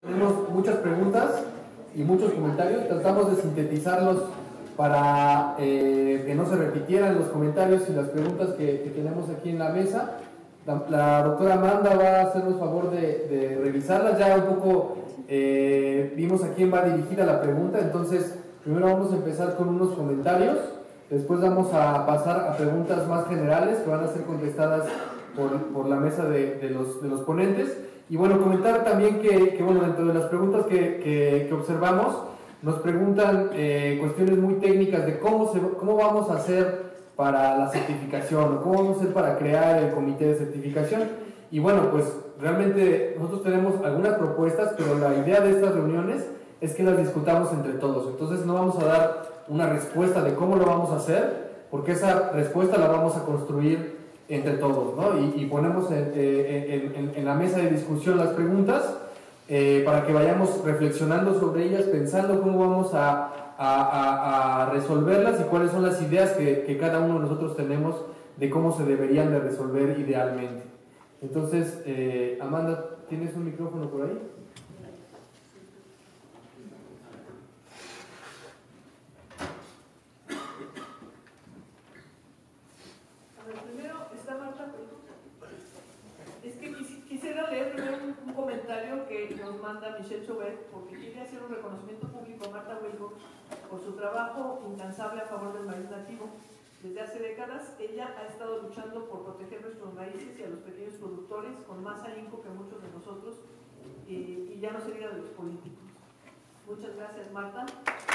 Tenemos muchas preguntas y muchos comentarios. Tratamos de sintetizarlos para que no se repitieran los comentarios y las preguntas que tenemos aquí en la mesa. La doctora Amanda va a hacernos favor de revisarlas. Ya un poco vimos a quién va dirigida la pregunta. Entonces, primero vamos a empezar con unos comentarios. Después vamos a pasar a preguntas más generales que van a ser contestadas por la mesa de los ponentes. Y bueno, comentar también que bueno, dentro de las preguntas que observamos, nos preguntan cuestiones muy técnicas de cómo vamos a hacer para la certificación, o cómo vamos a hacer para crear el comité de certificación. Y bueno, pues realmente nosotros tenemos algunas propuestas, pero la idea de estas reuniones es que las discutamos entre todos. Entonces no vamos a dar una respuesta de cómo lo vamos a hacer, porque esa respuesta la vamos a construir entre todos, ¿no? Y ponemos en la mesa de discusión las preguntas para que vayamos reflexionando sobre ellas, pensando cómo vamos a resolverlas y cuáles son las ideas que cada uno de nosotros tenemos de cómo se deberían de resolver idealmente. Entonces, Amanda, ¿tienes un micrófono por ahí? Quisiera leer primero un comentario que nos manda Michelle Chauvet, porque quiere hacer un reconocimiento público a Marta Huelgo por su trabajo incansable a favor del maíz nativo. Desde hace décadas, ella ha estado luchando por proteger nuestros maíces y a los pequeños productores con más ahínco que muchos de nosotros, y ya no se diga de los políticos. Muchas gracias, Marta.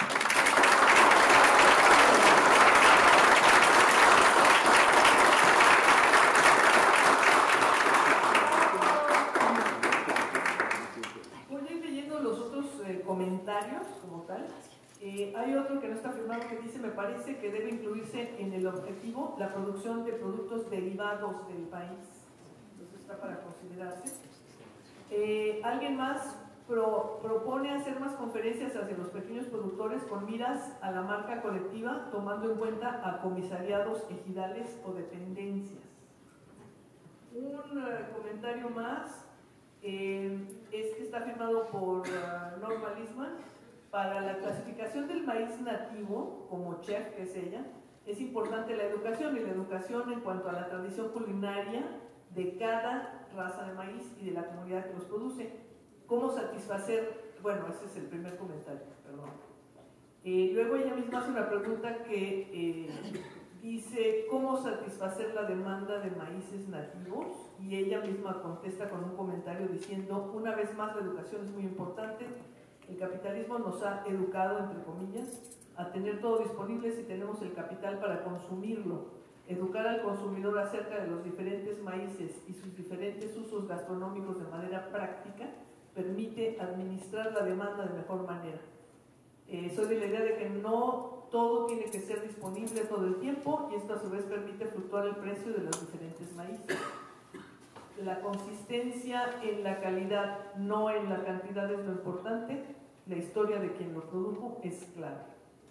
Comentarios como tal. Hay otro que no está firmado que dice: me parece que debe incluirse en el objetivo la producción de productos derivados del país. Entonces está para considerarse. Alguien más propone hacer más conferencias hacia los pequeños productores con miras a la marca colectiva, tomando en cuenta a comisariados ejidales o dependencias. Un comentario más es que está firmado por Norma Lisman. Para la clasificación del maíz nativo, como chef que es ella, es importante la educación, y la educación en cuanto a la tradición culinaria de cada raza de maíz y de la comunidad que los produce. ¿Cómo satisfacer? Bueno, ese es el primer comentario, perdón. Luego ella misma hace una pregunta que dice: ¿cómo satisfacer la demanda de maíces nativos? Y ella misma contesta con un comentario diciendo: una vez más, la educación es muy importante. El capitalismo nos ha educado, entre comillas, a tener todo disponible si tenemos el capital para consumirlo. Educar al consumidor acerca de los diferentes maíces y sus diferentes usos gastronómicos de manera práctica permite administrar la demanda de mejor manera. Soy de la idea de que no todo tiene que ser disponible todo el tiempo, y esto a su vez permite fluctuar el precio de los diferentes maíces. La consistencia en la calidad, no en la cantidad, es lo importante. La historia de quien lo produjo es clave.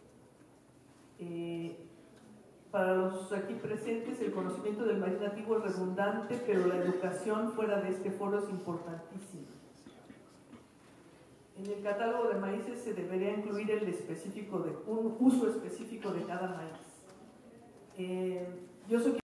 Para los aquí presentes, el conocimiento del maíz nativo es redundante, pero la educación fuera de este foro es importantísima. En el catálogo de maíces se debería incluir un uso específico de cada maíz. Yo soy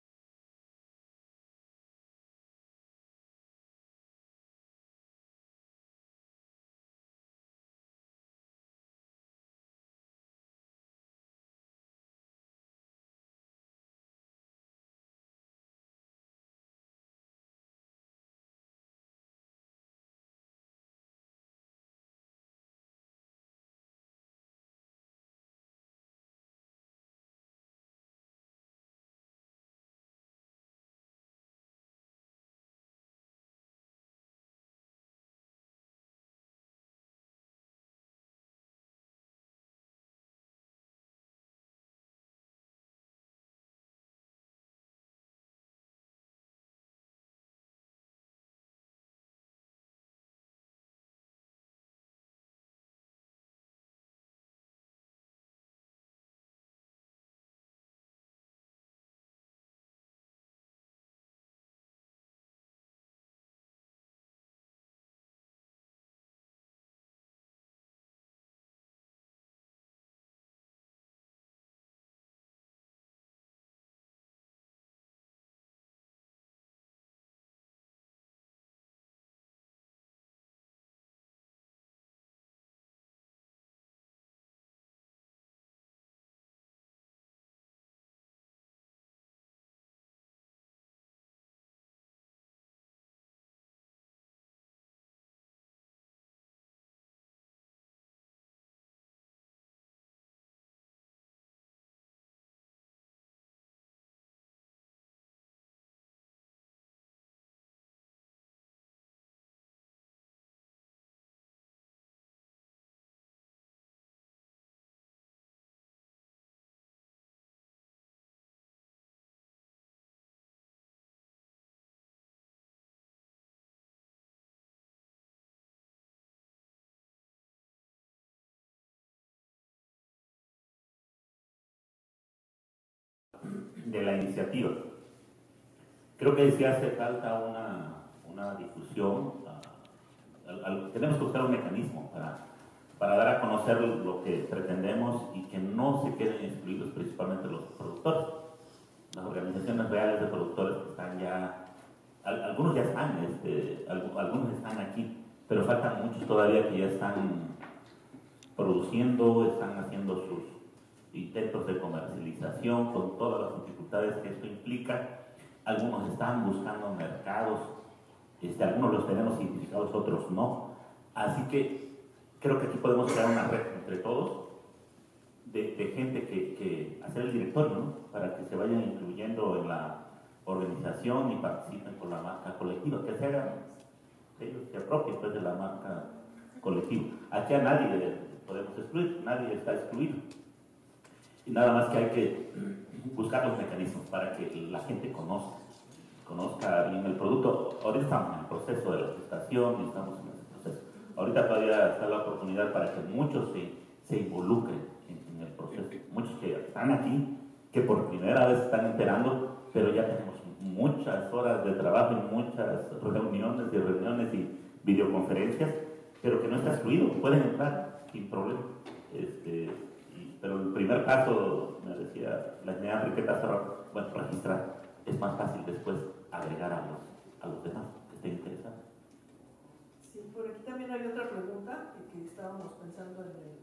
de la iniciativa. Creo que sí hace falta una difusión. Tenemos que buscar un mecanismo para dar a conocer lo que pretendemos y que no se queden excluidos principalmente los productores. Las organizaciones reales de productores que están ya, algunos ya están, algunos están aquí, pero faltan muchos todavía que ya están produciendo, están haciendo sus intentos de comercialización con todas las dificultades que esto implica. Algunos están buscando mercados, algunos los tenemos identificados, otros no. Así que creo que aquí podemos crear una red entre todos de gente que hacer el directorio, ¿no? Para que se vayan incluyendo en la organización y participen con la marca colectiva, que se hagan, ellos se apropien pues, de la marca colectiva. Aquí a nadie podemos excluir, nadie está excluido. Y nada más que hay que buscar los mecanismos para que la gente conozca bien el producto. Ahorita estamos en el proceso de la gestación y estamos en ese proceso. Ahorita todavía está la oportunidad para que muchos se involucren en el proceso. Muchos que están aquí, que por primera vez están enterando, pero ya tenemos muchas horas de trabajo y muchas reuniones y videoconferencias, pero que no está excluido, pueden entrar sin problema. Pero el primer paso, me decía la ingeniera Enriqueta Serrano, bueno, registrar, es más fácil después agregar a los demás que estén interesados. Sí, por aquí también hay otra pregunta que estábamos pensando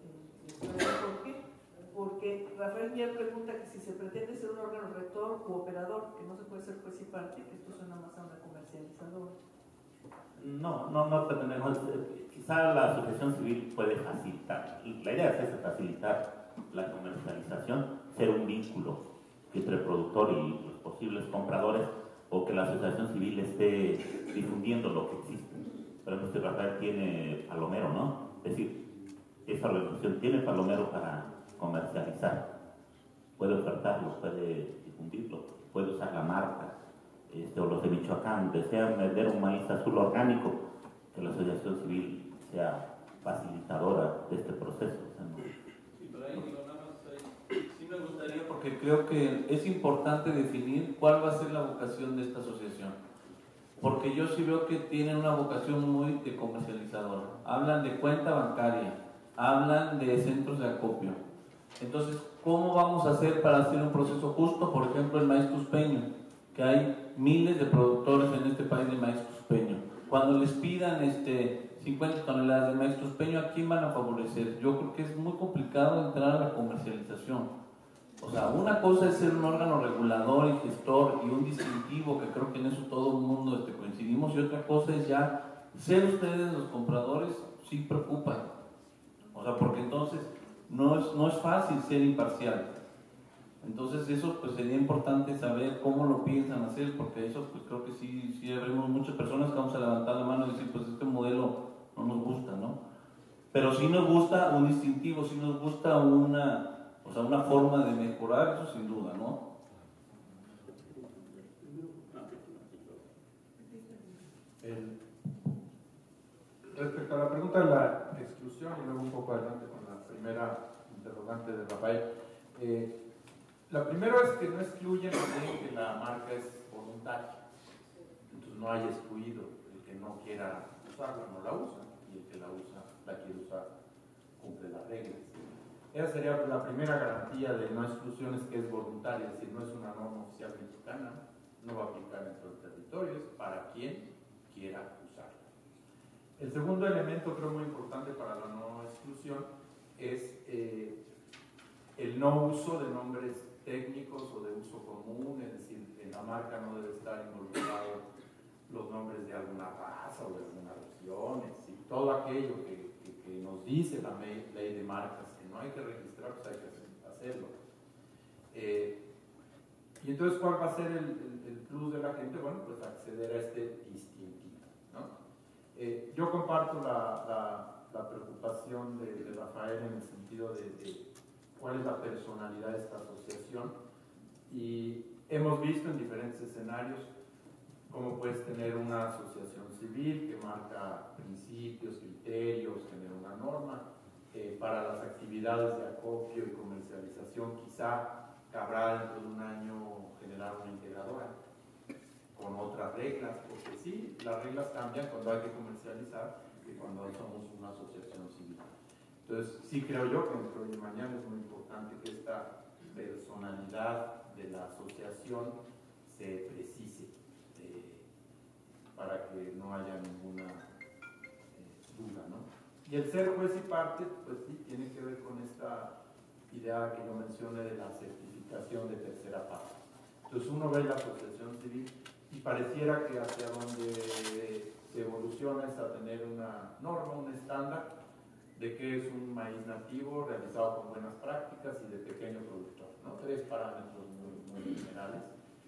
porque Rafael Mier pregunta que si se pretende ser un órgano rector u operador, que no se puede ser juez y parte, que esto suena más a una comercializadora. No pretendemos, quizá la asociación civil puede facilitar, la idea es esa, facilitar la comercialización, ser un vínculo entre el productor y los posibles compradores, o que la asociación civil esté difundiendo lo que existe. Por ejemplo, si Rafael tiene palomero, ¿no? Es decir, esa organización tiene palomero para comercializar, puede ofertarlo, puede difundirlo, puede usar la marca, o los de Michoacán, desean vender un maíz azul orgánico, que la asociación civil sea facilitadora de este proceso. O sea, Sí, pero ahí digo, nada más, sí me gustaría, porque creo que es importante definir cuál va a ser la vocación de esta asociación. Porque yo sí veo que tienen una vocación muy de comercializadora. Hablan de cuenta bancaria, hablan de centros de acopio. Entonces, ¿cómo vamos a hacer para hacer un proceso justo? Por ejemplo, el maíz cuspeño, que hay miles de productores en este país de maíz cuspeño. Cuando les pidan 50 toneladas de maíz cuspeño, ¿a quién van a favorecer? Yo creo que es muy complicado entrar a la comercialización. O sea, una cosa es ser un órgano regulador y gestor y un distintivo, que creo que en eso todo el mundo coincidimos, y otra cosa es ya ser ustedes los compradores, sí preocupan. O sea, porque entonces no es fácil ser imparcial. Entonces eso pues sería importante saber cómo lo piensan hacer, porque eso pues creo que sí habremos muchas personas que vamos a levantar la mano y decir pues este modelo no nos gusta, ¿no? Pero sí nos gusta un distintivo, sí nos gusta una forma de mejorar, eso sin duda, ¿no? Respecto a la pregunta de la exclusión, y luego un poco adelante con la primera interrogante de Rafael, la primera es que no excluyen que la marca es voluntaria, entonces no hay excluido. El que no quiera usarla no la usa, y el que la usa, la quiere usar, cumple las reglas. Esa sería la primera garantía de no exclusiones, que es voluntaria, es decir, no es una norma oficial mexicana, no va a aplicar en todo el territorio, es para quien quiera usarla. El segundo elemento, creo muy importante para la no exclusión, es el no uso de nombres técnicos o de uso común, es decir, en la marca no debe estar involucrado los nombres de alguna raza o de alguna región, es decir, todo aquello que nos dice la ley de marcas que no hay que registrar, pues hay que hacerlo. Y entonces, ¿cuál va a ser el plus de la gente? Bueno, pues acceder a este distintivo, ¿no? Yo comparto la preocupación de Rafael en el sentido de cuál es la personalidad de esta asociación, y hemos visto en diferentes escenarios cómo puedes tener una asociación civil que marca principios, criterios, genera una norma. Para las actividades de acopio y comercialización quizá cabrá dentro de un año generar una integradora con otras reglas, porque sí, las reglas cambian cuando hay que comercializar y cuando somos una asociación civil. Entonces, sí creo yo que dentro de mañana es muy importante que esta personalidad de la asociación se precise para que no haya ninguna duda, ¿no? Y el ser juez y parte, pues sí, tiene que ver con esta idea que yo mencioné de la certificación de tercera parte. Entonces uno ve la asociación civil y pareciera que hacia donde se evoluciona es a tener una norma, un estándar de qué es un maíz nativo realizado con buenas prácticas y de pequeño productor, ¿no? 3 parámetros muy generales.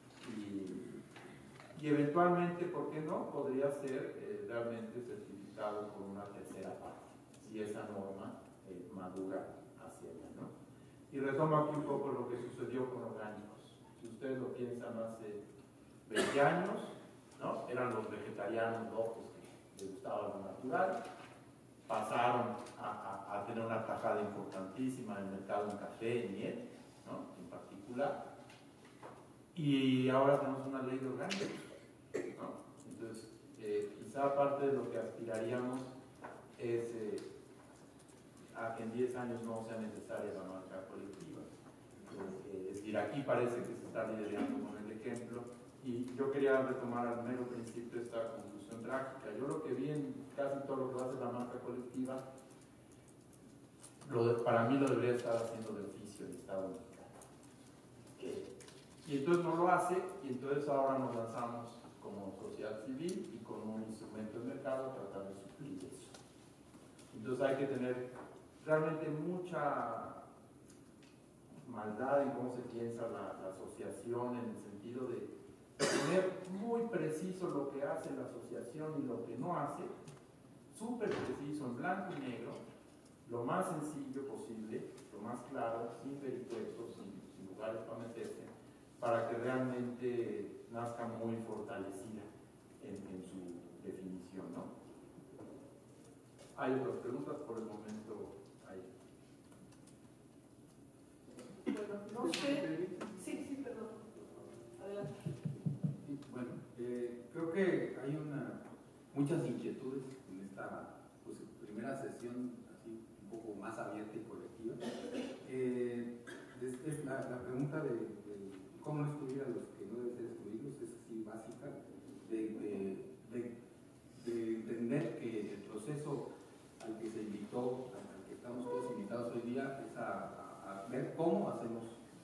Y eventualmente, ¿por qué no? Podría ser realmente certificado por una tercera parte, si esa norma madura hacia ella, ¿no? Y retomo aquí un poco lo que sucedió con orgánicos. Si ustedes lo piensan hace 20 años, ¿no? Eran los vegetarianos locos que les gustaba lo natural, pasaron a tener una tajada importantísima en el mercado en café y miel, ¿no? En particular, y ahora tenemos una ley de orgánicos, ¿no? Entonces, quizá parte de lo que aspiraríamos es a que en 10 años no sea necesaria la marca colectiva. Es decir, aquí parece que se está liderando con el ejemplo, y yo quería retomar al mero principio esta conclusión trágica. Yo lo que vi en casi todo lo que hace la marca colectiva, para mí lo debería estar haciendo de oficio el Estado mexicano. Y entonces no lo hace, y entonces ahora nos lanzamos como sociedad civil y con un instrumento de mercado a tratar de suplir eso. Entonces hay que tener realmente mucha maldad en cómo se piensa la asociación, en el sentido de tener muy preciso lo que hace la asociación y lo que no hace, súper preciso, en blanco y negro, lo más sencillo posible, lo más claro, sin vericuetos, sin lugares para meterse, para que realmente nazca muy fortalecida en su definición, ¿no? Hay otras preguntas por el momento. Bueno, no sé. Sí, perdón. Adelante. Bueno, creo que hay muchas inquietudes en esta primera sesión, así un poco más abierta y colectiva. Es la pregunta de cómo no excluir a los que no deben ser excluidos, es así básica, de entender que el proceso al que se invitó, al que estamos todos invitados hoy día, es a ver cómo hacemos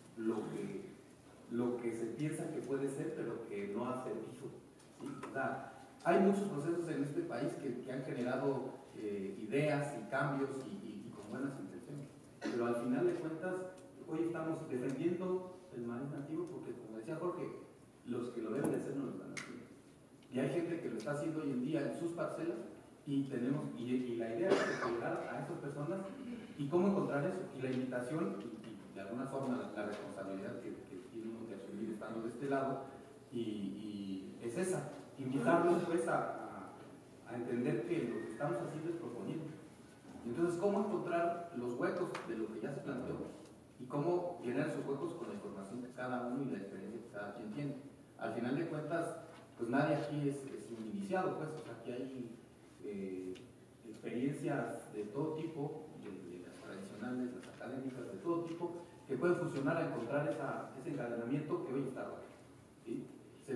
lo que se piensa que puede ser, pero que no ha servido, ¿sí? O sea, hay muchos procesos en este país que han generado ideas y cambios y con buenas intenciones, pero al final de cuentas hoy estamos defendiendo el maíz nativo porque, como decía Jorge, los que lo deben de hacer no lo están haciendo, y hay gente que lo está haciendo hoy en día en sus parcelas, y la idea es llegar a esas personas y cómo encontrar eso, y la invitación y de alguna forma la responsabilidad que tiene uno que asumir estando de este lado, y es esa, invitarlos pues a entender que lo que estamos haciendo es proponiendo. Entonces, ¿cómo encontrar los huecos de lo que ya se planteó y cómo llenar esos huecos con la información que cada uno y la experiencia que cada quien tiene? Al final de cuentas, pues nadie aquí es un iniciado, pues, o sea, aquí hay experiencias de todo tipo, de las tradicionales, las académicas, de todo tipo, que pueden funcionar a encontrar ese encadenamiento que hoy está roto, ¿sí?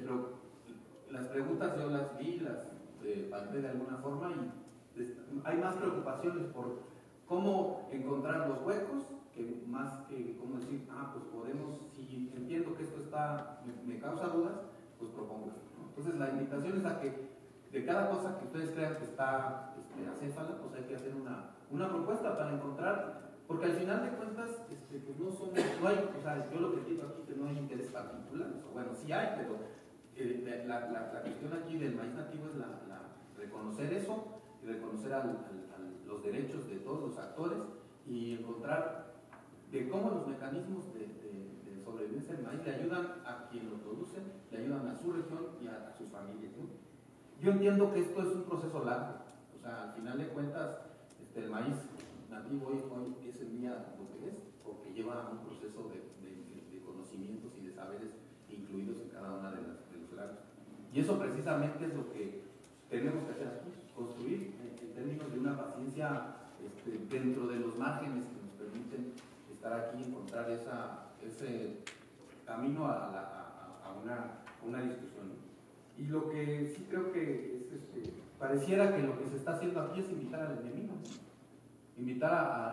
Las preguntas yo las vi, las palpé de alguna forma, y hay más preocupaciones por cómo encontrar los huecos que más que cómo decir, pues podemos, si entiendo que esto me causa dudas, pues propongo, ¿no? Entonces la invitación es a que de cada cosa que ustedes crean que está acéfala, pues hay que hacer una propuesta para encontrar, porque al final de cuentas pues no hay, o sea, yo lo que digo aquí es que no hay interés particular, o bueno, sí hay, pero la cuestión aquí del maíz nativo es reconocer eso y reconocer los derechos de todos los actores y encontrar de cómo los mecanismos de sobrevivencia del maíz le ayudan a quien lo produce, le ayudan a su región y a sus familias, ¿no? Yo entiendo que esto es un proceso largo, o sea, al final de cuentas, el maíz nativo hoy es el día lo que es, porque lleva un proceso de conocimientos y de saberes incluidos en cada una de los gremios. Y eso precisamente es lo que tenemos que hacer aquí, construir en términos de una paciencia dentro de los márgenes que nos permiten estar aquí y encontrar ese camino a una discusión. Y lo que sí creo que es, pareciera que lo que se está haciendo aquí es invitar al enemigo, invitar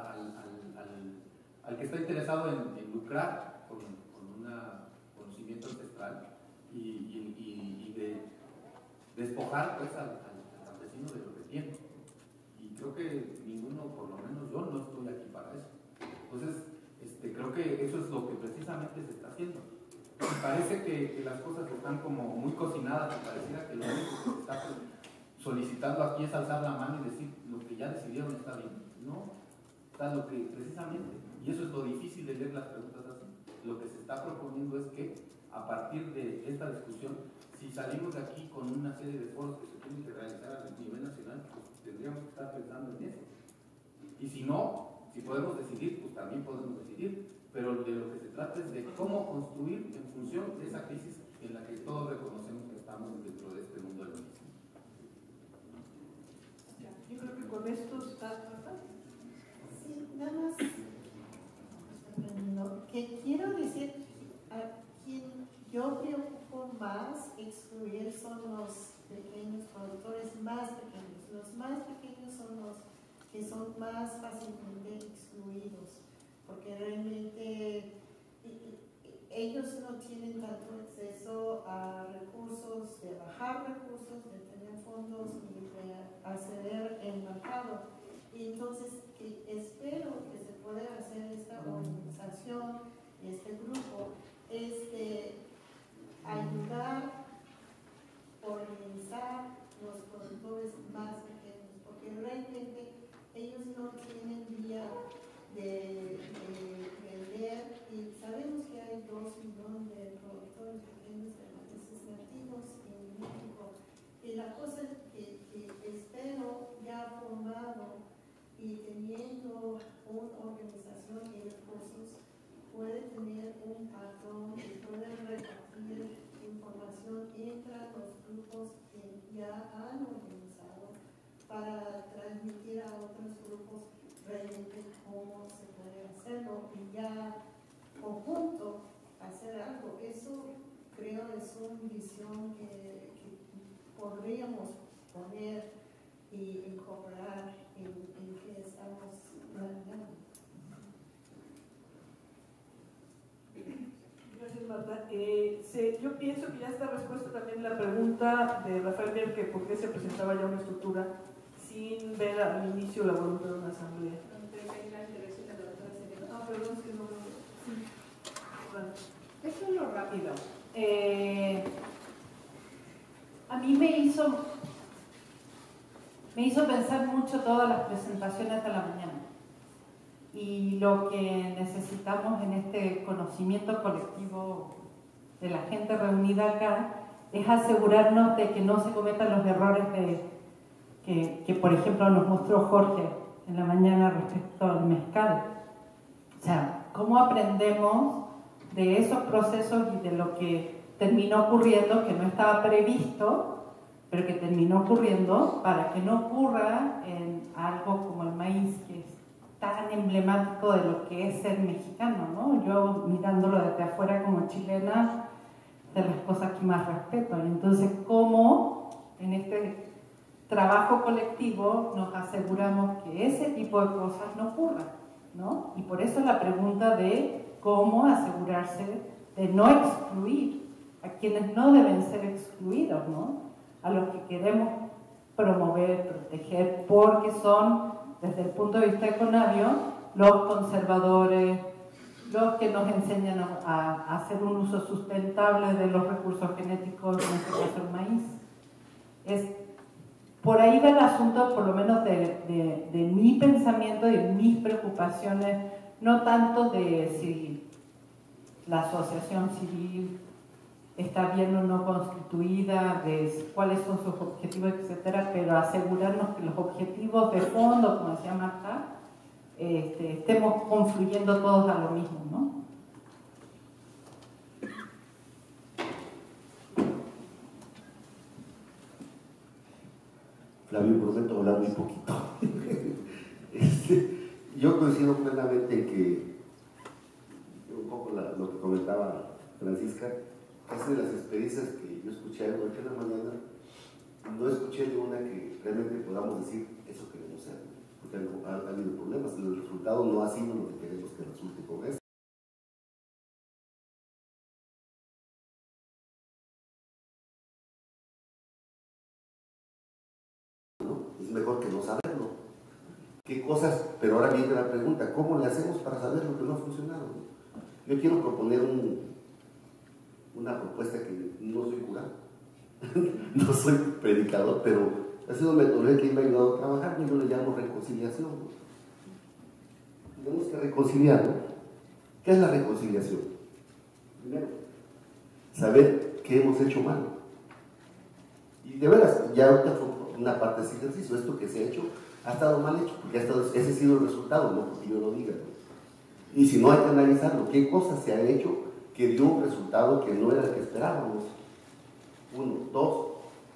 al que está interesado en lucrar con un conocimiento ancestral y de despojar pues, al campesino de lo que tiene. Y creo que ninguno, por lo menos yo, no estoy aquí para eso. Entonces, creo que eso es lo que precisamente se está haciendo. Me parece que las cosas están como muy cocinadas y pareciera que lo único que se está solicitando aquí es alzar la mano y decir lo que ya decidieron está bien. No, está lo que precisamente, y eso es lo difícil de leer las preguntas así, lo que se está proponiendo es que a partir de esta discusión, si salimos de aquí con una serie de foros que se tienen que realizar a nivel nacional, pues tendríamos que estar pensando en eso. Y si no, si podemos decidir, pues también podemos decidir, pero de lo que se trata es de cómo construir en función de esa crisis en la que todos reconocemos que estamos dentro de este mundo del mismo. Yo creo que con esto está tratado. Sí, nada más lo que quiero decir, a quien yo preocupo más excluir son los pequeños productores más pequeños. Los más pequeños son los que son más fácilmente excluidos, porque realmente ellos no tienen tanto acceso a recursos, de bajar recursos, de tener fondos y de acceder al mercado. Y entonces espero que se pueda hacer esta organización y este grupo es de ayudar a organizar los productores más pequeños, porque realmente ellos no tienen vía de vender, y sabemos que hay 2 millones de productores pequeños de maíces nativos en México, y la cosa que espero ya formado y teniendo una organización y recursos puede tener un patrón y puede repartir información entre los grupos que ya han organizado para transmitir a otros grupos realmente cómo se puede hacerlo y ya conjunto hacer algo. Eso creo es una visión que podríamos poner y incorporar en que estamos planeando. Gracias, Marta. Yo pienso que ya está respuesta también la pregunta de Rafael Mier, que por qué se presentaba ya una estructura sin ver al inicio la voluntad de una asamblea. Ah, perdón, es que no. Sí. Bueno. Esto es lo rápido. A mí me hizo pensar mucho todas las presentaciones de la mañana. Y lo que necesitamos en este conocimiento colectivo de la gente reunida acá es asegurarnos de que no se cometan los errores que por ejemplo, nos mostró Jorge en la mañana respecto al mezcal. O sea, cómo aprendemos de esos procesos y de lo que terminó ocurriendo, que no estaba previsto, pero que terminó ocurriendo, para que no ocurra en algo como el maíz, que es tan emblemático de lo que es ser mexicano, ¿no? Yo, mirándolo desde afuera como chilena, de las cosas que más respeto. Y entonces, ¿cómo en este trabajo colectivo nos aseguramos que ese tipo de cosas no ocurran, ¿no? Y por eso la pregunta de cómo asegurarse de no excluir a quienes no deben ser excluidos, ¿no? A los que queremos promover, proteger, porque son, desde el punto de vista económico, los conservadores, los que nos enseñan a hacer un uso sustentable de los recursos genéticos, en este caso el maíz. Por ahí va el asunto, por lo menos de mi pensamiento y de mis preocupaciones, no tanto de si la asociación civil está bien o no constituida, de cuáles son sus objetivos, etcétera, pero asegurarnos que los objetivos de fondo, como decía Marta, estemos confluyendo todos a lo mismo, ¿no? Flavio, prometo hablar muy poquito. Yo coincido plenamente en que, un poco lo que comentaba Francisca, es de las experiencias que yo escuché algo aquí en la mañana, no escuché de una que realmente podamos decir eso queremos ser, porque ha habido problemas, el resultado no ha sido lo que queremos que resulte con esto. Es mejor que no saberlo. ¿Qué cosas? Pero ahora viene la pregunta, ¿cómo le hacemos para saber lo que no ha funcionado? Yo quiero proponer una propuesta que no soy cura, no soy predicador, pero ha sido una metodología que me ha ayudado a trabajar, yo le llamo reconciliación. Tenemos que reconciliar, ¿no? ¿Qué es la reconciliación? Primero, saber qué hemos hecho mal. Y de veras, ya una parte de ese ejercicio, esto que se ha hecho ha estado mal hecho, porque ese ha sido el resultado, no porque yo lo diga, ¿no? Y si no, hay que analizarlo, qué cosas se han hecho que dio un resultado que no era el que esperábamos. 1, 2,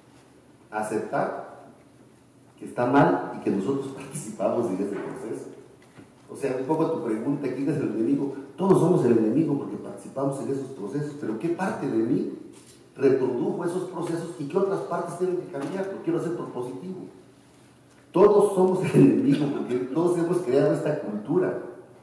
aceptar que está mal y que nosotros participamos en ese proceso. O sea, un poco tu pregunta, ¿quién es el enemigo? Todos somos el enemigo porque participamos en esos procesos, pero ¿qué parte de mí reprodujo esos procesos y qué otras partes tienen que cambiar? Lo quiero hacer propositivo. Todos somos el enemigo porque todos hemos creado esta cultura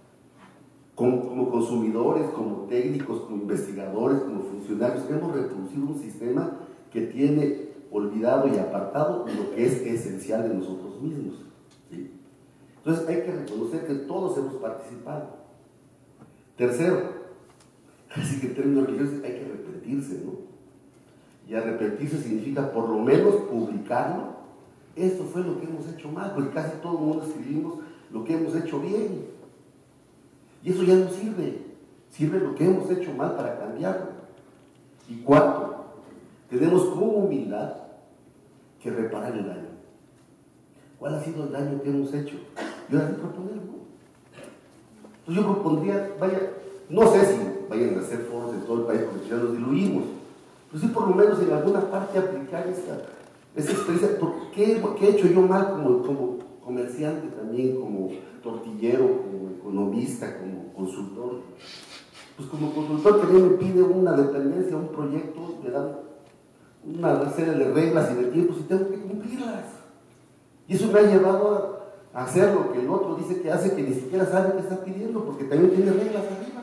como consumidores, como técnicos, como investigadores, como funcionarios. Hemos reproducido un sistema que tiene olvidado y apartado lo que es esencial de nosotros mismos, ¿sí? Entonces hay que reconocer que todos hemos participado. Tercero, así que en términos religiosos hay que arrepentirse, ¿no? Y arrepentirse significa por lo menos publicarlo. Esto fue lo que hemos hecho mal, porque casi todo el mundo escribimos lo que hemos hecho bien. Y eso ya no sirve. Sirve lo que hemos hecho mal para cambiarlo. Y cuarto, tenemos como humildad que reparar el daño. ¿Cuál ha sido el daño que hemos hecho? Yo ahora proponerlo. Entonces yo propondría, no sé si vayan a hacer foros en todo el país porque ya nos diluimos, pero sí por lo menos en alguna parte aplicar esa experiencia. ¿Qué he hecho yo mal como comerciante también, como tortillero, como economista, como consultor? Pues como consultor que me pide una dependencia, un proyecto, me dan una serie de reglas y de tiempos y tengo que cumplirlas. Y eso me ha llevado a hacer lo que el otro dice que hace, que ni siquiera sabe qué está pidiendo, porque también tiene reglas arriba.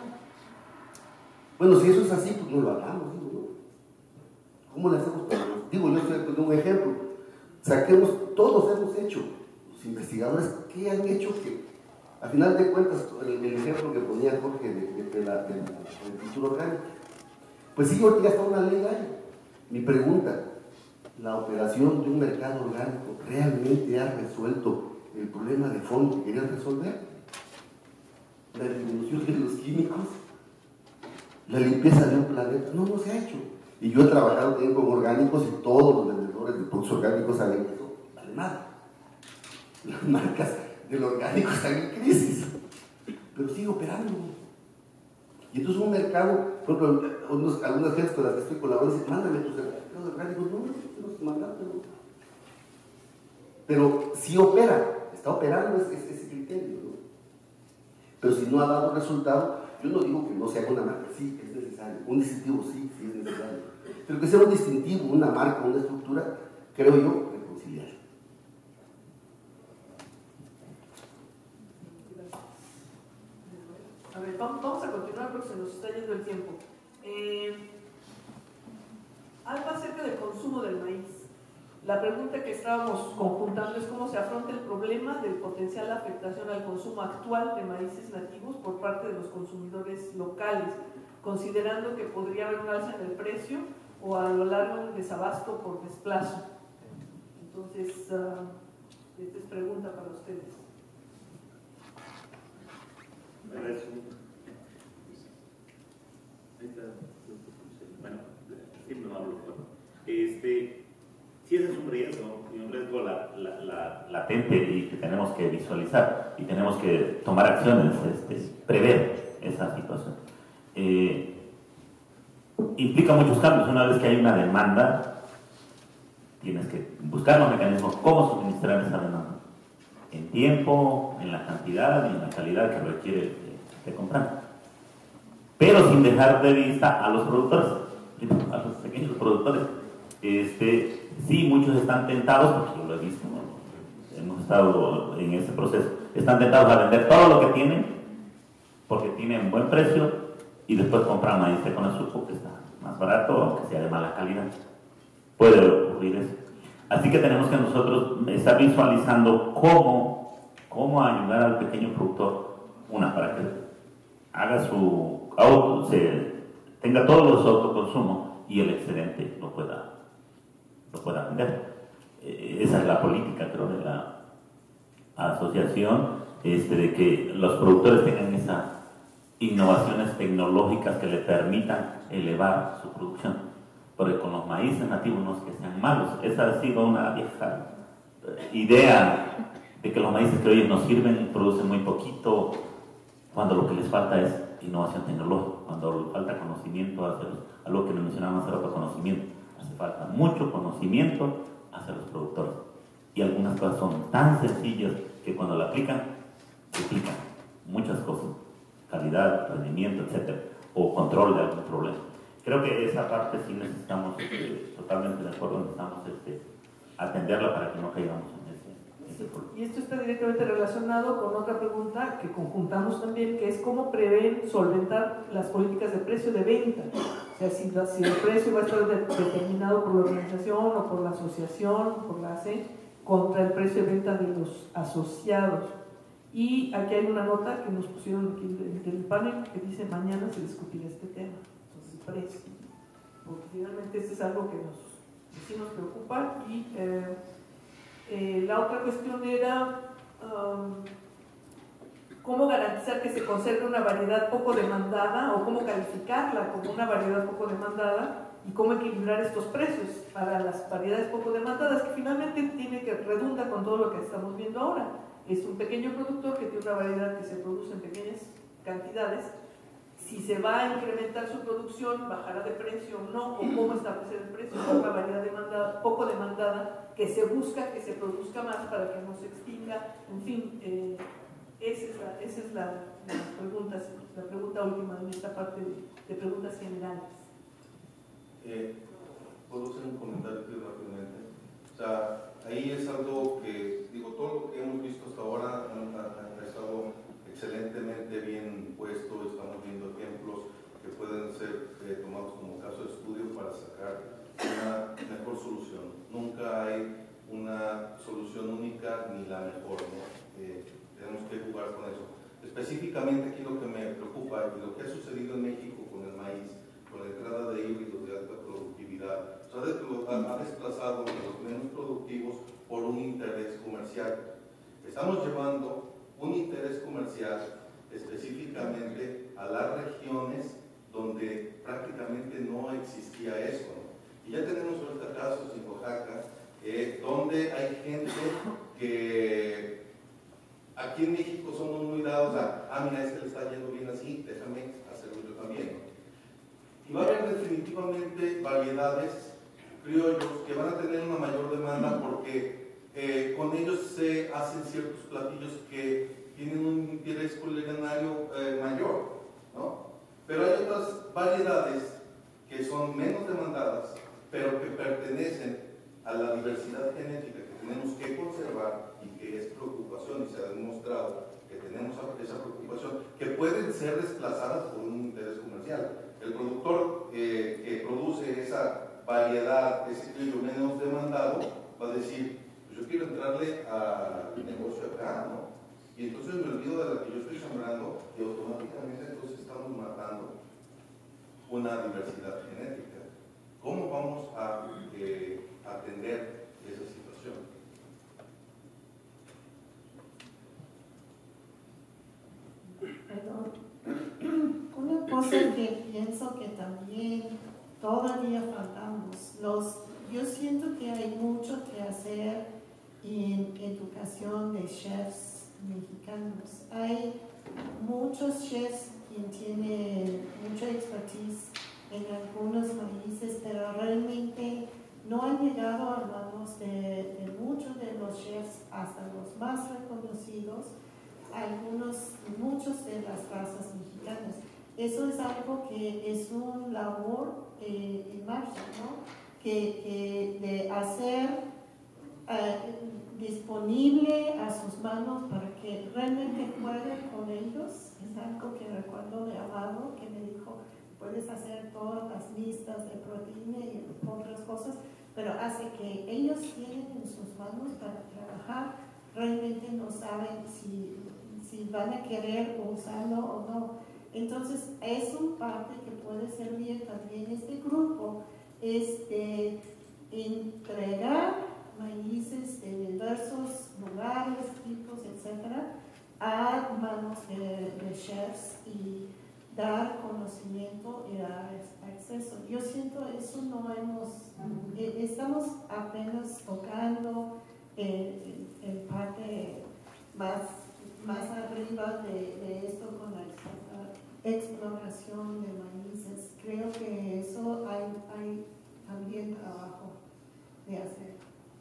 Bueno, si eso es así, pues no lo hagamos, digo, ¿no? ¿Cómo le hacemos? Digo, yo estoy poniendo un ejemplo. Saquemos, todos hemos hecho, los investigadores, ¿qué han hecho que, al final de cuentas, el ejemplo que ponía Jorge de la agricultura orgánica? Pues sí, ahorita ya está una ley ahí. Mi pregunta, ¿la operación de un mercado orgánico realmente ha resuelto el problema de fondo que querían resolver? ¿La disminución de los químicos? ¿La limpieza de un planeta? No se ha hecho. Y yo he trabajado también con orgánicos y todos los vendedores de productos orgánicos saben que eso vale nada. Las marcas del orgánico están en crisis, pero sigue operando. Y entonces un mercado, por ejemplo, algunas gentes con las que estoy colaborando dicen, mándame tus certificados orgánicos. No mandártelo. Pero si opera, está operando ese criterio, ¿no? Pero si no ha dado resultado, yo no digo que no se haga una marca, sí, es necesario. Un distintivo, sí es necesario. Pero que sea un distintivo, una marca, una estructura, creo yo, reconciliar. A ver, vamos a continuar porque se nos está yendo el tiempo. Algo acerca del consumo del maíz. La pregunta que estábamos conjuntando es cómo se afronta el problema del potencial afectación al consumo actual de maíces nativos por parte de los consumidores locales, considerando que podría haber un alza en el precio o a lo largo un desabasto por desplazo. Entonces, esta es pregunta para ustedes. Bueno, siempre no hablo. Si ese es un riesgo latente y que tenemos que visualizar y tenemos que tomar acciones, prever esa situación. Implica muchos cambios. Una vez que hay una demanda, tienes que buscar los mecanismos cómo suministrar esa demanda en tiempo, en la cantidad y en la calidad que requiere de comprar, pero sin dejar de vista a los productores, a los pequeños productores. Sí, muchos están tentados, porque yo lo he visto, ¿no? Hemos estado en ese proceso, están tentados a vender todo lo que tienen porque tienen buen precio y después compran maíz con azúcar que está más barato, aunque sea de mala calidad. Puede ocurrir eso. Así que tenemos que nosotros estar visualizando cómo ayudar al pequeño productor, para que haga tenga todos los autoconsumos y el excedente lo pueda vender. Esa es la política, creo, de la asociación, de que los productores tengan esas innovaciones tecnológicas que le permitan elevar su producción. Porque con los maíces nativos no es que sean malos. Esa ha sido una vieja idea de que los maíces que hoy nos sirven producen muy poquito, cuando lo que les falta es innovación tecnológica, cuando falta conocimiento, algo que mencionábamos hace rato, conocimiento. Hace falta mucho conocimiento hacia los productores. Y algunas cosas son tan sencillas que cuando la aplican, duplican muchas cosas. Calidad, rendimiento, etcétera, o control de algún problema. Creo que esa parte sí necesitamos, totalmente de acuerdo, necesitamos atenderla para que no caigamos en ese problema. Y esto está directamente relacionado con otra pregunta que conjuntamos también, que es cómo prevén solventar las políticas de precio de venta. O sea, si el precio va a estar determinado por la organización o por la asociación, por la ACE, contra el precio de venta de los asociados. Y aquí hay una nota que nos pusieron aquí del panel que dice: mañana se discutirá este tema. Entonces, precio. Porque finalmente este es algo que sí nos preocupa. Y la otra cuestión era cómo garantizar que se conserve una variedad poco demandada, o cómo calificarla como una variedad poco demandada, y cómo equilibrar estos precios para las variedades poco demandadas, que finalmente redunda con todo lo que estamos viendo ahora. Es un pequeño productor que tiene una variedad que se produce en pequeñas cantidades. Si se va a incrementar su producción, bajará de precio o no, o cómo establecer el precio. Es una variedad poco demandada que se busca que se produzca más para que no se extinga. En fin, esa es la pregunta última en esta parte de preguntas generales. ¿Puedo hacer un comentario rápidamente? O sea, ahí es algo que, todo lo que hemos visto hasta ahora ha estado excelentemente bien puesto. Estamos viendo ejemplos que pueden ser tomados como caso de estudio para sacar una mejor solución. Nunca hay una solución única ni la mejor, ¿no? Tenemos que jugar con eso. Específicamente aquí lo que me preocupa y lo que ha sucedido en México con el maíz, con la entrada de híbridos de alta productividad, o sea, ha desplazado a los menos productivos por un interés comercial. Estamos llevando un interés comercial específicamente a las regiones donde prácticamente no existía eso, ¿no? Y ya tenemos ahorita casos en Oaxaca, donde hay gente que aquí en México somos muy dados a, mira, le está yendo bien así, déjame hacerlo yo también, ¿no? Y va a haber definitivamente variedades criollos que van a tener una mayor demanda porque con ellos se hacen ciertos platillos que tienen un interés culinario mayor, ¿no? Pero hay otras variedades que son menos demandadas, pero que pertenecen a la diversidad genética que tenemos que conservar y que es preocupación, y se ha demostrado que tenemos esa preocupación, que pueden ser desplazadas por un interés comercial. El productor que produce esa variedad, ese criollo menos demandado, va a decir: pues yo quiero entrarle al negocio acá, ¿no? Y entonces me olvido de la que yo estoy sembrando y automáticamente entonces estamos matando una diversidad genética. ¿Cómo vamos a atender esa situación? Una cosa que pienso que también todavía faltamos, yo siento que hay mucho que hacer en educación de chefs mexicanos. Hay muchos chefs que tienen mucha expertise en algunos países, pero realmente no han llegado a manos de muchos de los chefs, hasta los más reconocidos, muchos de las casas mexicanas. Eso es algo que es una labor en marcha, ¿no? Que de hacer disponible a sus manos para que realmente jueguen con ellos. Es algo que recuerdo de Amado, que me dijo, puedes hacer todas las listas de proteína y otras cosas, pero hace que ellos tienen en sus manos para trabajar, realmente no saben si van a querer usarlo o no. Entonces, es un parte que puede servir también este grupo, entregar maíces de diversos lugares, tipos, etcétera, a manos de chefs y dar conocimiento y dar acceso. Yo siento eso no estamos apenas tocando en parte más arriba de esto con la exploración de maíces. Creo que eso hay también trabajo de hacer.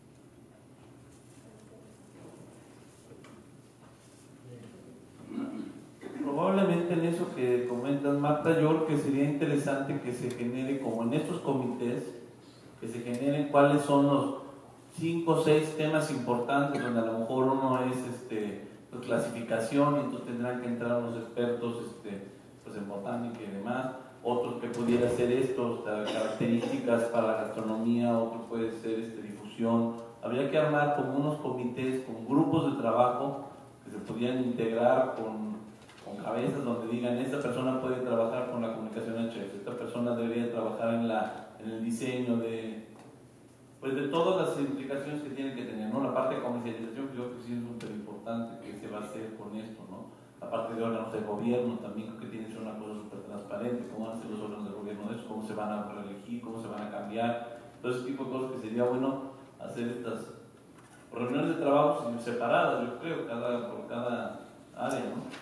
Probablemente en eso que comentas, Marta, yo creo que sería interesante que se genere, como en estos comités, que se generen cuáles son los 5 o 6 temas importantes, donde a lo mejor uno es pues, clasificación, y entonces tendrán que entrar unos expertos pues, en botánica y demás, otros que pudiera ser estos, características para la gastronomía, otro puede ser difusión. Habría que armar como unos comités, con grupos de trabajo que se pudieran integrar con cabezas donde digan, esta persona puede trabajar con la comunicación en chefs, esta persona debería trabajar en el diseño de todas las implicaciones que tienen que tener, ¿no? La parte de comercialización creo que sí es súper importante que se va a hacer con esto, ¿no? La parte de órganos de gobierno también creo que tiene que ser una cosa súper transparente, cómo van a ser los órganos de gobierno de eso, cómo se van a reelegir, cómo se van a cambiar, todo ese tipo de cosas que sería bueno hacer estas reuniones de trabajo separadas, yo creo, por cada área, ¿no?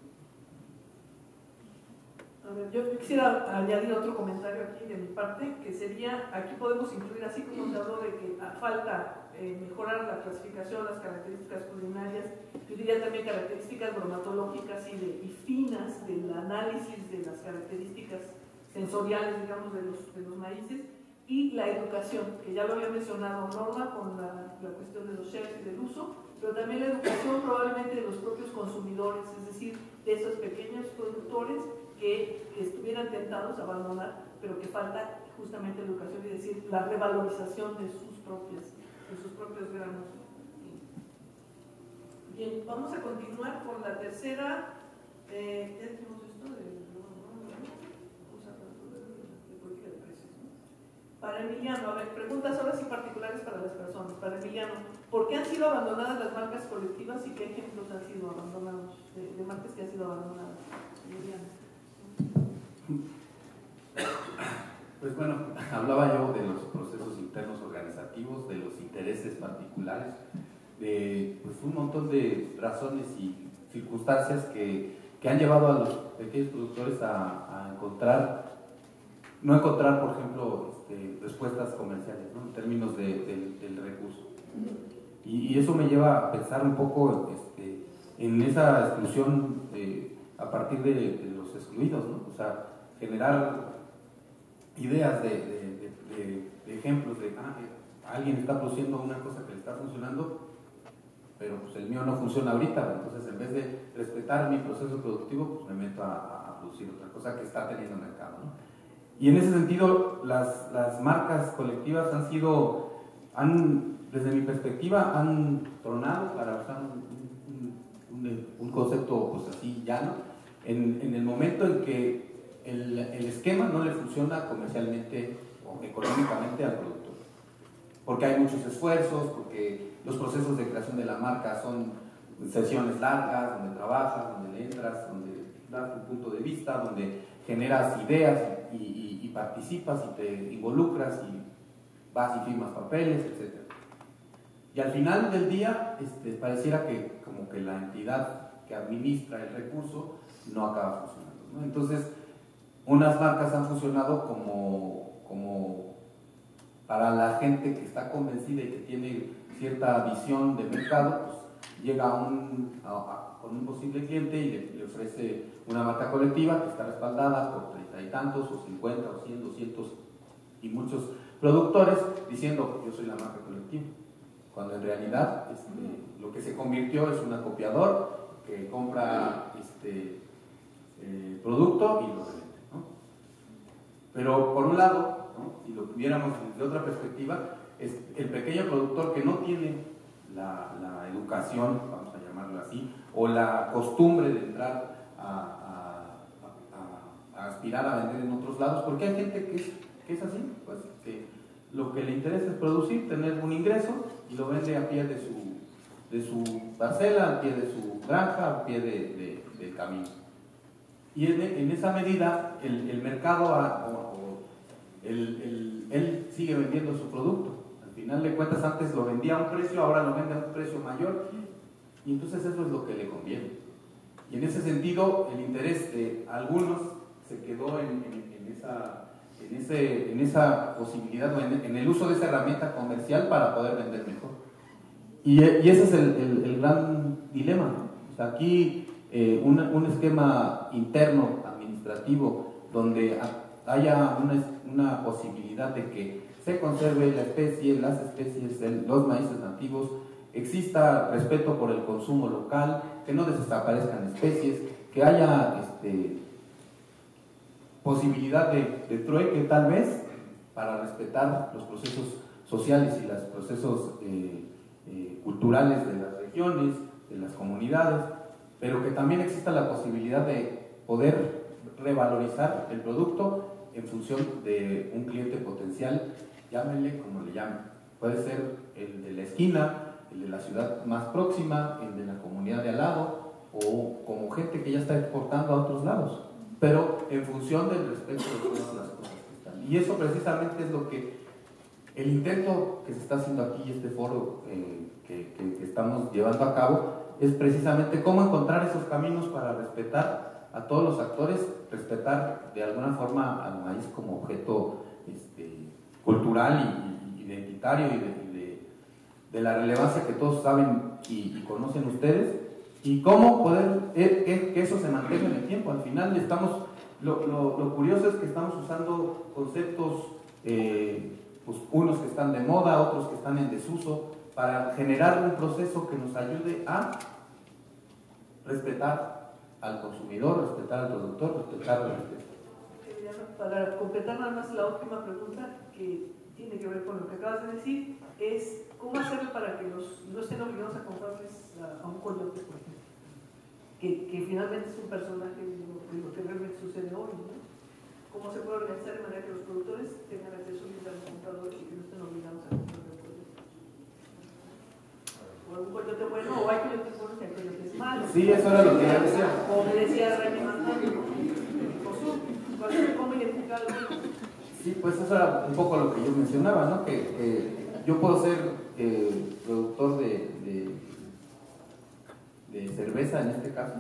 A ver, yo quisiera añadir otro comentario aquí de mi parte, que sería, aquí podemos incluir, así como se habló de que falta mejorar la clasificación, las características culinarias, yo diría también características bromatológicas y finas del análisis de las características sensoriales, digamos, de los maíces, y la educación, que ya lo había mencionado Norma con la cuestión de los chefs y del uso, pero también la educación probablemente de los propios consumidores, es decir, de esos pequeños productores que estuvieran tentados a abandonar, pero que falta justamente la educación, es decir, la revalorización de sus propios granos. Bien, vamos a continuar con la tercera. Ya dijimos esto de política de precios, ¿no? Para Emiliano, a ver, preguntas ahora sí particulares para las personas. Para Emiliano, ¿por qué han sido abandonadas las marcas colectivas y qué ejemplos han sido abandonados de marcas que han sido abandonadas? Emiliano. Pues bueno, hablaba yo de los procesos internos organizativos, de los intereses particulares, de pues, un montón de razones y circunstancias que han llevado a los pequeños productores a no encontrar, por ejemplo, respuestas comerciales, ¿no? En términos del recurso. Y eso me lleva a pensar un poco en esa exclusión a partir de los excluidos, ¿no? O sea, generar ideas de ejemplos de alguien está produciendo una cosa que le está funcionando, pero pues el mío no funciona ahorita, entonces en vez de respetar mi proceso productivo, pues me meto a producir otra cosa que está teniendo mercado, ¿no? Y en ese sentido, las marcas colectivas desde mi perspectiva, han tronado, para usar un concepto pues así llano, en el momento en que el esquema no le funciona comercialmente o económicamente al productor. Porque hay muchos esfuerzos, porque los procesos de creación de la marca son sesiones largas, donde trabajas, donde le entras, donde das tu punto de vista, donde generas ideas y participas y te involucras y vas y firmas papeles, etc. Y al final del día pareciera que como que la entidad que administra el recurso no acaba funcionando, ¿no? Entonces, unas marcas han funcionado como para la gente que está convencida y que tiene cierta visión de mercado, pues llega con un posible cliente y le ofrece una marca colectiva que está respaldada por 30 y tantos, o 50, o 100, 200 y muchos productores diciendo yo soy la marca colectiva, cuando en realidad lo que se convirtió es un acopiador que compra producto y lo vende, ¿no? Pero por un lado, ¿no? Si lo viéramos desde otra perspectiva, es el pequeño productor que no tiene la educación, vamos a llamarlo así, o la costumbre de entrar a aspirar a vender en otros lados, porque hay gente que es así, pues que lo que le interesa es producir, tener un ingreso y lo vende a pie de su parcela, al pie de su granja, al pie del camino. Y en esa medida el mercado él sigue vendiendo su producto. Al final de cuentas antes lo vendía a un precio, ahora lo vende a un precio mayor y entonces eso es lo que le conviene. Y en ese sentido el interés de algunos se quedó en esa posibilidad, en el uso de esa herramienta comercial para poder vender mejor. Y ese es el gran dilema, ¿no? O sea, aquí un esquema interno administrativo donde haya una posibilidad de que se conserve la especie, las especies, los maíces nativos, exista respeto por el consumo local, que no desaparezcan especies, que haya posibilidad de trueque tal vez para respetar los procesos sociales y los procesos culturales de las regiones, de las comunidades, pero que también exista la posibilidad de poder revalorizar el producto en función de un cliente potencial, llámenle como le llamen. Puede ser el de la esquina, el de la ciudad más próxima, el de la comunidad de al lado, o como gente que ya está exportando a otros lados, pero en función del respeto de todas las cosas que están. Y eso precisamente es lo que el intento que se está haciendo aquí, este foro que estamos llevando a cabo, es precisamente cómo encontrar esos caminos para respetar a todos los actores, respetar de alguna forma al maíz como objeto cultural y identitario y de la relevancia que todos saben y conocen ustedes, y cómo poder que eso se mantenga en el tiempo. Al final lo curioso es que estamos usando conceptos, pues unos que están de moda, otros que están en desuso, para generar un proceso que nos ayude a respetar al consumidor, respetar al productor, respetar al Para completar nada más la última pregunta que tiene que ver con lo que acabas de decir, es cómo hacerlo para que no estén obligados a comprarles a un coyote, por ejemplo, que finalmente es un personaje de lo que realmente sucede hoy, ¿no? ¿Cómo se puede organizar de manera que los productores tengan acceso libre a los compradores y que no estén obligados a comprar un coyote? O algún coyote bueno, o hay coyotes buenos y hay coyotes malos. Sí, eso era lo que yo decía. Como me decía Remy Manzano, ¿cómo identificar algo? Sí, pues eso era un poco lo que yo mencionaba, ¿no? Que yo puedo ser productor de cerveza en este caso,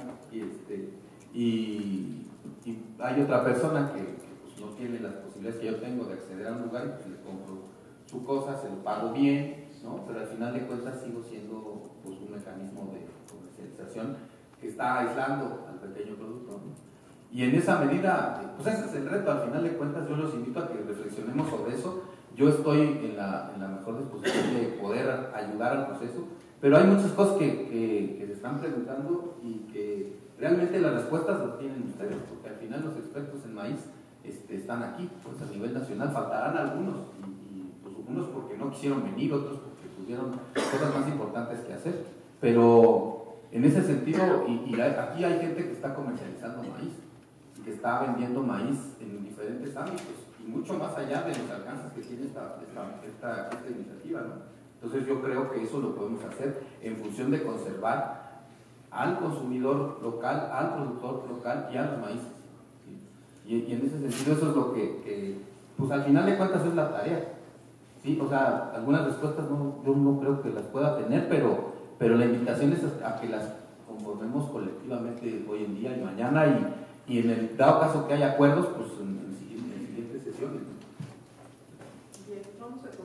y hay otra persona que pues, no tiene las posibilidades que yo tengo de acceder a un lugar y pues, le compro su cosa, se lo pago bien, ¿no? Pero al final de cuentas sigo siendo pues, un mecanismo de comercialización que está aislando al pequeño productor, ¿no? Y en esa medida, pues ese es el reto. Al final de cuentas yo los invito a que reflexionemos sobre eso. Yo estoy en la mejor disposición de poder ayudar al proceso, pero hay muchas cosas que se están preguntando y que realmente las respuestas las tienen ustedes, porque al final los expertos en maíz están aquí, pues a nivel nacional. Faltarán algunos, y pues, unos porque no quisieron venir, otros porque tuvieron cosas más importantes que hacer, pero en ese sentido, aquí hay gente que está comercializando maíz, que está vendiendo maíz en diferentes ámbitos y mucho más allá de los alcances que tiene esta iniciativa, ¿no? Entonces yo creo que eso lo podemos hacer en función de conservar al consumidor local, al productor local y a los maíces, ¿sí? Y en ese sentido eso es lo que pues al final de cuentas es la tarea, ¿sí? O sea, algunas respuestas yo no creo que las pueda tener, pero la invitación es a que las conformemos colectivamente hoy en día y mañana, y en el dado caso que haya acuerdos, pues en siguientes sesiones. Bien, vamos a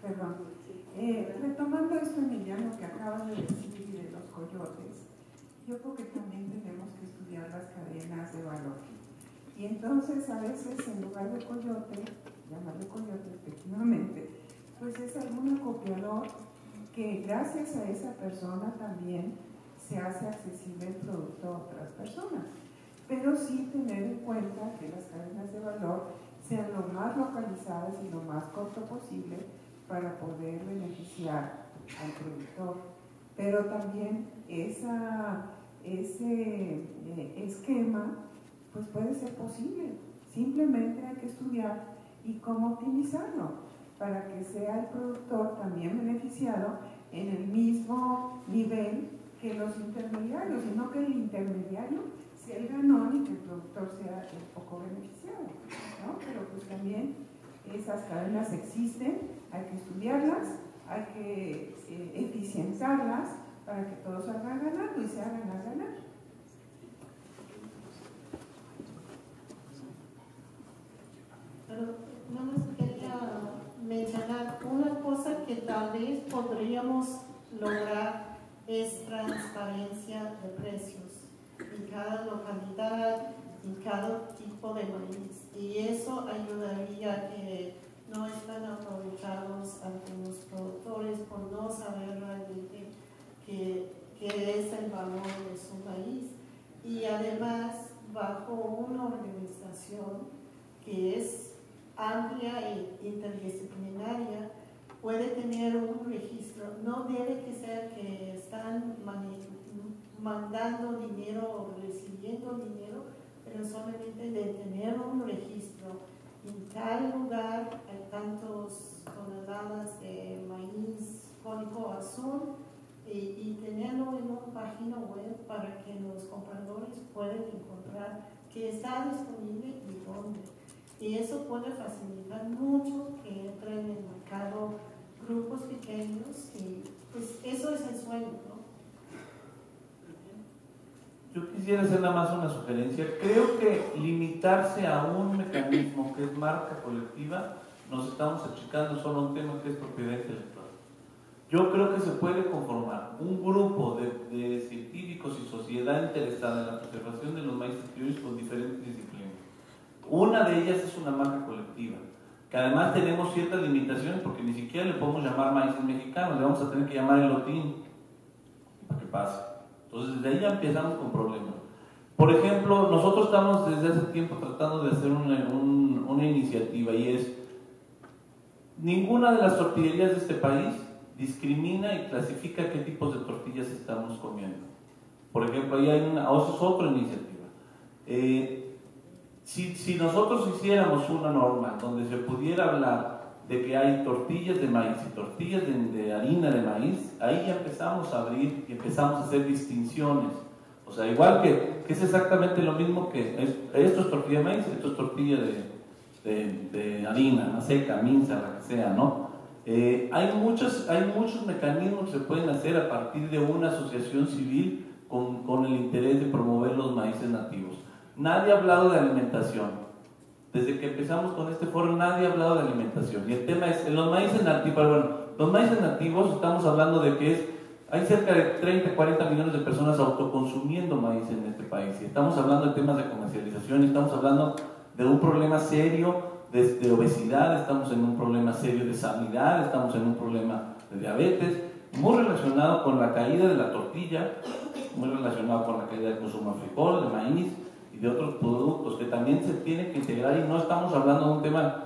Perdón. Retomando esto, Emiliano, que acabas de decir de los coyotes, yo creo que también tenemos que estudiar las cadenas de valor. Y entonces a veces en lugar de coyote, llamarle coyote efectivamente, pues es algún acopiador que gracias a esa persona también se hace accesible el producto a otras personas. Pero sí tener en cuenta que las cadenas de valor sean lo más localizadas y lo más corto posible para poder beneficiar al productor. Pero también ese esquema pues puede ser posible. Simplemente hay que estudiar y cómo optimizarlo para que sea el productor también beneficiado en el mismo nivel que los intermediarios, y no que el intermediario sea el ganón y que el productor sea el poco beneficiado, ¿no? Pero pues también esas cadenas existen, hay que estudiarlas, hay que eficientarlas para que todos salgan ganando y sea ganar. Pero no más quería mencionar una cosa que tal vez podríamos lograr es transparencia de precios en cada localidad, en cada tipo de maíz, y eso ayudaría a que no estén aprovechados algunos productores por no saber realmente qué es el valor de su maíz, y además bajo una organización que es amplia e interdisciplinaria puede tener un registro. No debe que ser que están mandando dinero o recibiendo dinero, pero solamente de tener un registro. En tal lugar hay tantos toneladas de maíz cónico azul y tenerlo en una página web para que los compradores puedan encontrar que está disponible y dónde. Y eso puede facilitar mucho que entren en el mercado grupos pequeños, y pues eso es el sueño, ¿no? Yo quisiera hacer nada más una sugerencia. Creo que limitarse a un mecanismo que es marca colectiva, nos estamos achicando solo a un tema que es propiedad intelectual. Yo creo que se puede conformar un grupo de científicos y sociedad interesada en la preservación de los maíces criollos con diferentes disciplinas. Una de ellas es una marca colectiva, que además tenemos ciertas limitaciones porque ni siquiera le podemos llamar maíces mexicanos, le vamos a tener que llamar elotín para que pase. Entonces desde ahí ya empezamos con problemas. Por ejemplo, nosotros estamos desde hace tiempo tratando de hacer una iniciativa, y es: ninguna de las tortillerías de este país discrimina y clasifica qué tipos de tortillas estamos comiendo. Por ejemplo, ahí hay eso es otra iniciativa. Si nosotros hiciéramos una norma donde se pudiera hablar de que hay tortillas de maíz y tortillas de harina de maíz, ahí ya empezamos a abrir y empezamos a hacer distinciones. O sea, igual que es exactamente lo mismo que esto es tortilla de maíz, esto es tortilla de harina, una seca, minza, la que sea, ¿no? Hay muchos mecanismos que se pueden hacer a partir de una asociación civil con el interés de promover los maíces nativos. Nadie ha hablado de alimentación. Desde que empezamos con este foro, nadie ha hablado de alimentación. Y el tema es, en los maíces nativos, estamos hablando de que hay cerca de 30, 40 millones de personas autoconsumiendo maíz en este país. Y estamos hablando de temas de comercialización, estamos hablando de un problema serio de obesidad, estamos en un problema serio de sanidad, estamos en un problema de diabetes, muy relacionado con la caída de la tortilla, muy relacionado con la caída del consumo de frijol, de maíz y de otros productos que también se tienen que integrar, y no estamos hablando de un tema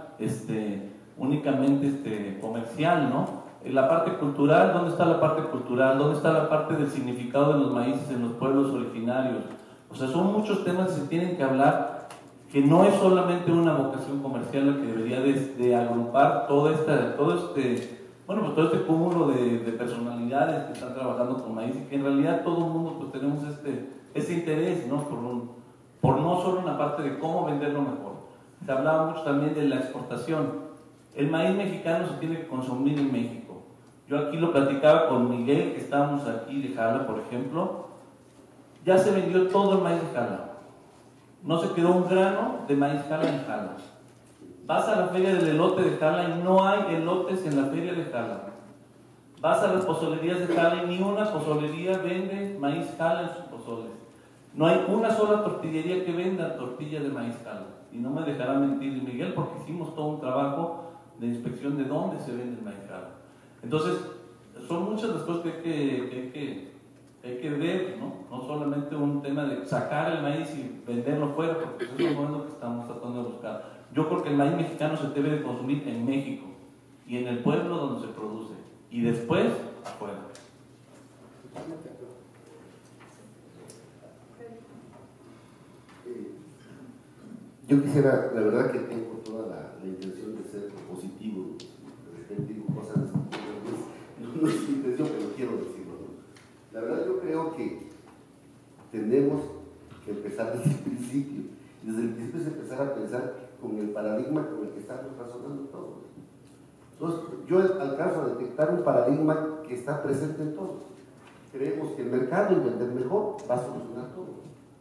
únicamente comercial, ¿no? La parte cultural, ¿dónde está la parte cultural? ¿Dónde está la parte del significado de los maíces en los pueblos originarios? O sea, son muchos temas que se tienen que hablar, que no es solamente una vocación comercial la que debería de agrupar todo este cúmulo de personalidades que están trabajando con maíz, y que en realidad todo el mundo pues tenemos ese interés, ¿no? Por no solo una parte de cómo venderlo mejor. Se hablaba mucho también de la exportación. El maíz mexicano se tiene que consumir en México. Yo aquí lo platicaba con Miguel, que estábamos aquí de Jala, por ejemplo. Ya se vendió todo el maíz de Jala. No se quedó un grano de maíz Jala en Jala. Vas a la feria del elote de Jala y no hay elotes en la feria de Jala. Vas a las pozolerías de Jala y ni una pozolería vende maíz Jala en sus pozoles. No hay una sola tortillería que venda tortilla de maíz Jala. Y no me dejará mentir Miguel, porque hicimos todo un trabajo de inspección de dónde se vende el maíz Jala. Entonces, son muchas las cosas que hay que ver, ¿no? No solamente un tema de sacar el maíz y venderlo fuera, porque eso es lo que estamos tratando de buscar. Yo creo que el maíz mexicano se debe de consumir en México y en el pueblo donde se produce, y después afuera. Yo quisiera, la verdad que tengo toda la intención de ser positivo, de repente digo cosas, no es mi intención, pero quiero decirlo, ¿no? La verdad yo creo que tenemos que empezar desde el principio, y desde el principio es empezar a pensar con el paradigma con el que estamos razonando todos. Entonces, yo alcanzo a detectar un paradigma que está presente en todos. Creemos que el mercado y vender mejor va a solucionar todo.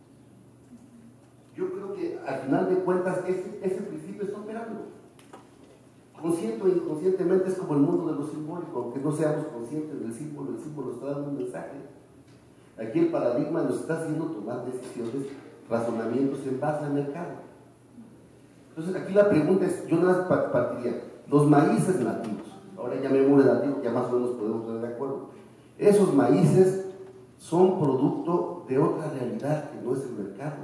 Yo creo que al final de cuentas ese principio está operando. Consciente o inconscientemente es como el mundo de lo simbólico, aunque no seamos conscientes del símbolo, el símbolo está dando un mensaje. Aquí el paradigma nos está haciendo tomar decisiones, razonamientos en base al mercado. Entonces aquí la pregunta es, yo nada más partiría, los maíces nativos, ahora llamémosle nativo, ya más o menos podemos poner de acuerdo, esos maíces son producto de otra realidad que no es el mercado.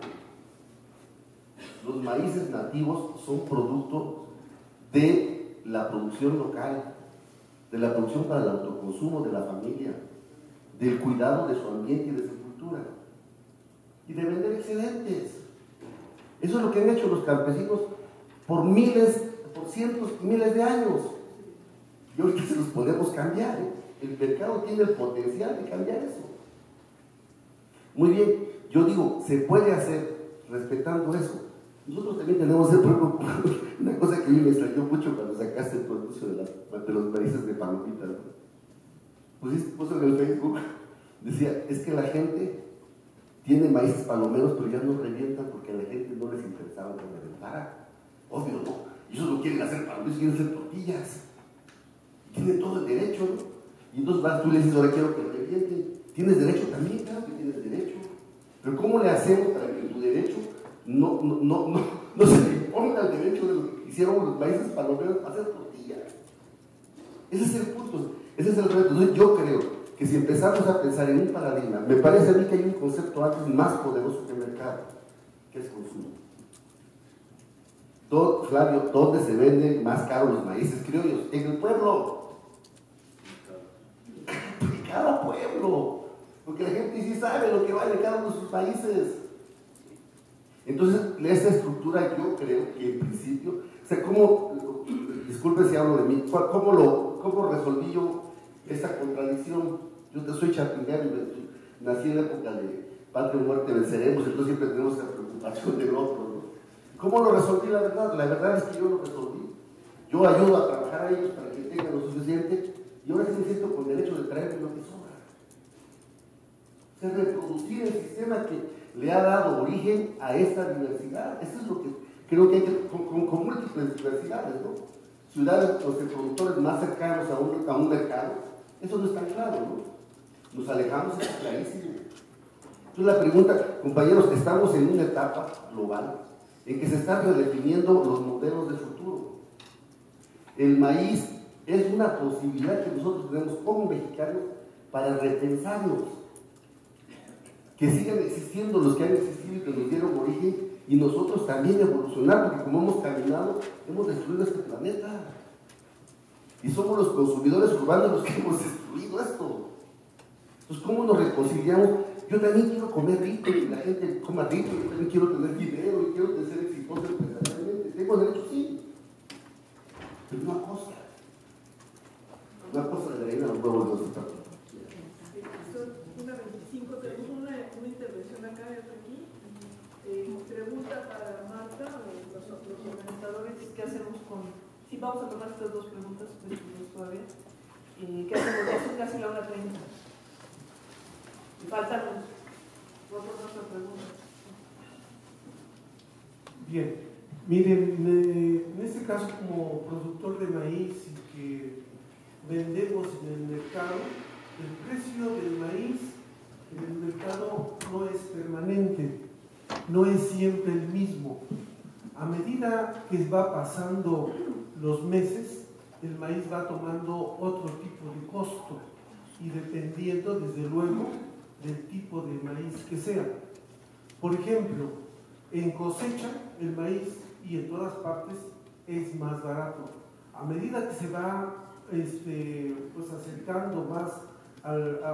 Los maíces nativos son producto de la producción local, de la producción para el autoconsumo de la familia, del cuidado de su ambiente y de su cultura, y de vender excedentes. Eso es lo que han hecho los campesinos por cientos y miles de años. Y ahorita se los podemos cambiar, ¿eh? El mercado tiene el potencial de cambiar eso. Muy bien, yo digo, se puede hacer respetando eso. Nosotros también tenemos el propio, una cosa que a mí me extrañó mucho cuando sacaste el anuncio de los maíces de Palomita, ¿no? Puso en el Facebook, decía, es que la gente tiene maíces palomeros, pero ya no revientan porque a la gente no les interesaba que reventara. Obvio, ¿no? Ellos no quieren hacer palomeros, quieren hacer tortillas. Tienen todo el derecho, ¿no? Y entonces tú le dices, ahora quiero que revienten. ¿Tienes derecho también? Claro que tienes derecho. Pero ¿cómo le hacemos para que tu derecho no se le imponga el derecho de lo que hicieron los maíces palomeros a hacer tortillas? Ese es el punto, ese es el reto. Entonces yo creo que si empezamos a pensar en un paradigma, me parece a mí que hay un concepto antes más poderoso que el mercado, que es consumo. Flavio, ¿dónde se venden más caros los maíces criollos? En el pueblo. En cada pueblo. Porque la gente sí sabe lo que vale cada uno de sus países. Entonces, esta estructura yo creo que en principio, o sea, ¿cómo, disculpe si hablo de mí, cómo resolví yo esta contradicción? Yo soy chapinero y nací en la época de patria o muerte venceremos, entonces siempre tenemos esa preocupación del otro, ¿no? ¿Cómo lo resolví? La verdad es que yo lo resolví. Yo ayudo a trabajar a ellos para que tengan lo suficiente y ahora sí me siento con derecho de traerme lo que sobra. O sea, reproducir el sistema que le ha dado origen a esta diversidad. Eso es lo que creo que hay que, con múltiples diversidades, ¿no? Ciudades, los productores más cercanos a un mercado, eso no es tan claro, ¿no? Nos alejamos, es clarísimo. Entonces la pregunta, compañeros, estamos en una etapa global en que se están redefiniendo los modelos de futuro. El maíz es una posibilidad que nosotros tenemos como mexicanos para repensarnos. Que sigan existiendo los que han existido y que nos dieron origen, y nosotros también evolucionar, porque como hemos caminado, hemos destruido este planeta. Y somos los consumidores urbanos los que hemos destruido esto. Entonces, ¿cómo nos reconciliamos? Yo también quiero comer rico y la gente coma rico, yo también quiero tener dinero y quiero ser exitoso empresarialmente. ¿Tengo derecho? Sí. Pero una cosa de la los huevos de los estados. Una 25, tenemos una intervención acá y otra aquí. Pregunta para Marta, los organizadores, ¿qué hacemos con...? Sí, vamos a tomar estas dos preguntas todavía. ¿Qué hacemos? Ya son casi la 1:30. Faltan otra pregunta. Bien, Miren, en este caso como productor de maíz y que vendemos en el mercado, el precio del maíz en el mercado no es permanente, no es siempre el mismo. A medida que va pasando los meses, el maíz va tomando otro tipo de costo y dependiendo desde luego del tipo de maíz que sea. Por ejemplo, en cosecha el maíz y en todas partes es más barato. A medida que se va pues acercando más a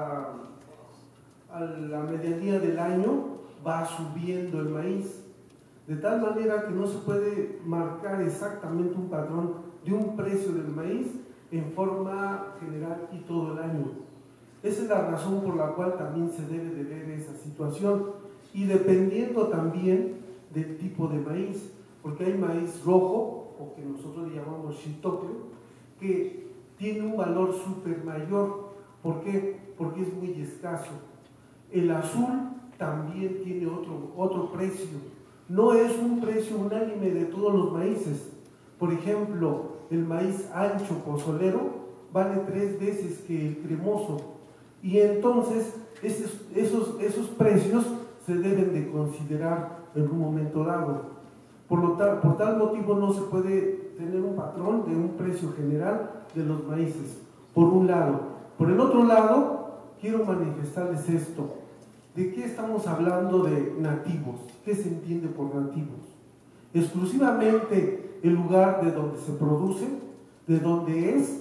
la medianía del año, va subiendo el maíz, de tal manera que no se puede marcar exactamente un patrón de un precio del maíz en forma general y todo el año. Esa es la razón por la cual también se debe de ver esa situación y dependiendo también del tipo de maíz, porque hay maíz rojo, o que nosotros le llamamos chitocle, que tiene un valor súper mayor. ¿Por qué? Porque es muy escaso. El azul también tiene otro precio. No es un precio unánime de todos los maíces. Por ejemplo, el maíz ancho pozolero vale 3 veces que el cremoso. Y entonces esos precios se deben de considerar en un momento dado. Por tal motivo no se puede tener un patrón de un precio general de los maíces, por un lado. Por el otro lado, quiero manifestarles esto. ¿De qué estamos hablando de nativos? ¿Qué se entiende por nativos? Exclusivamente el lugar de donde se produce, de donde es,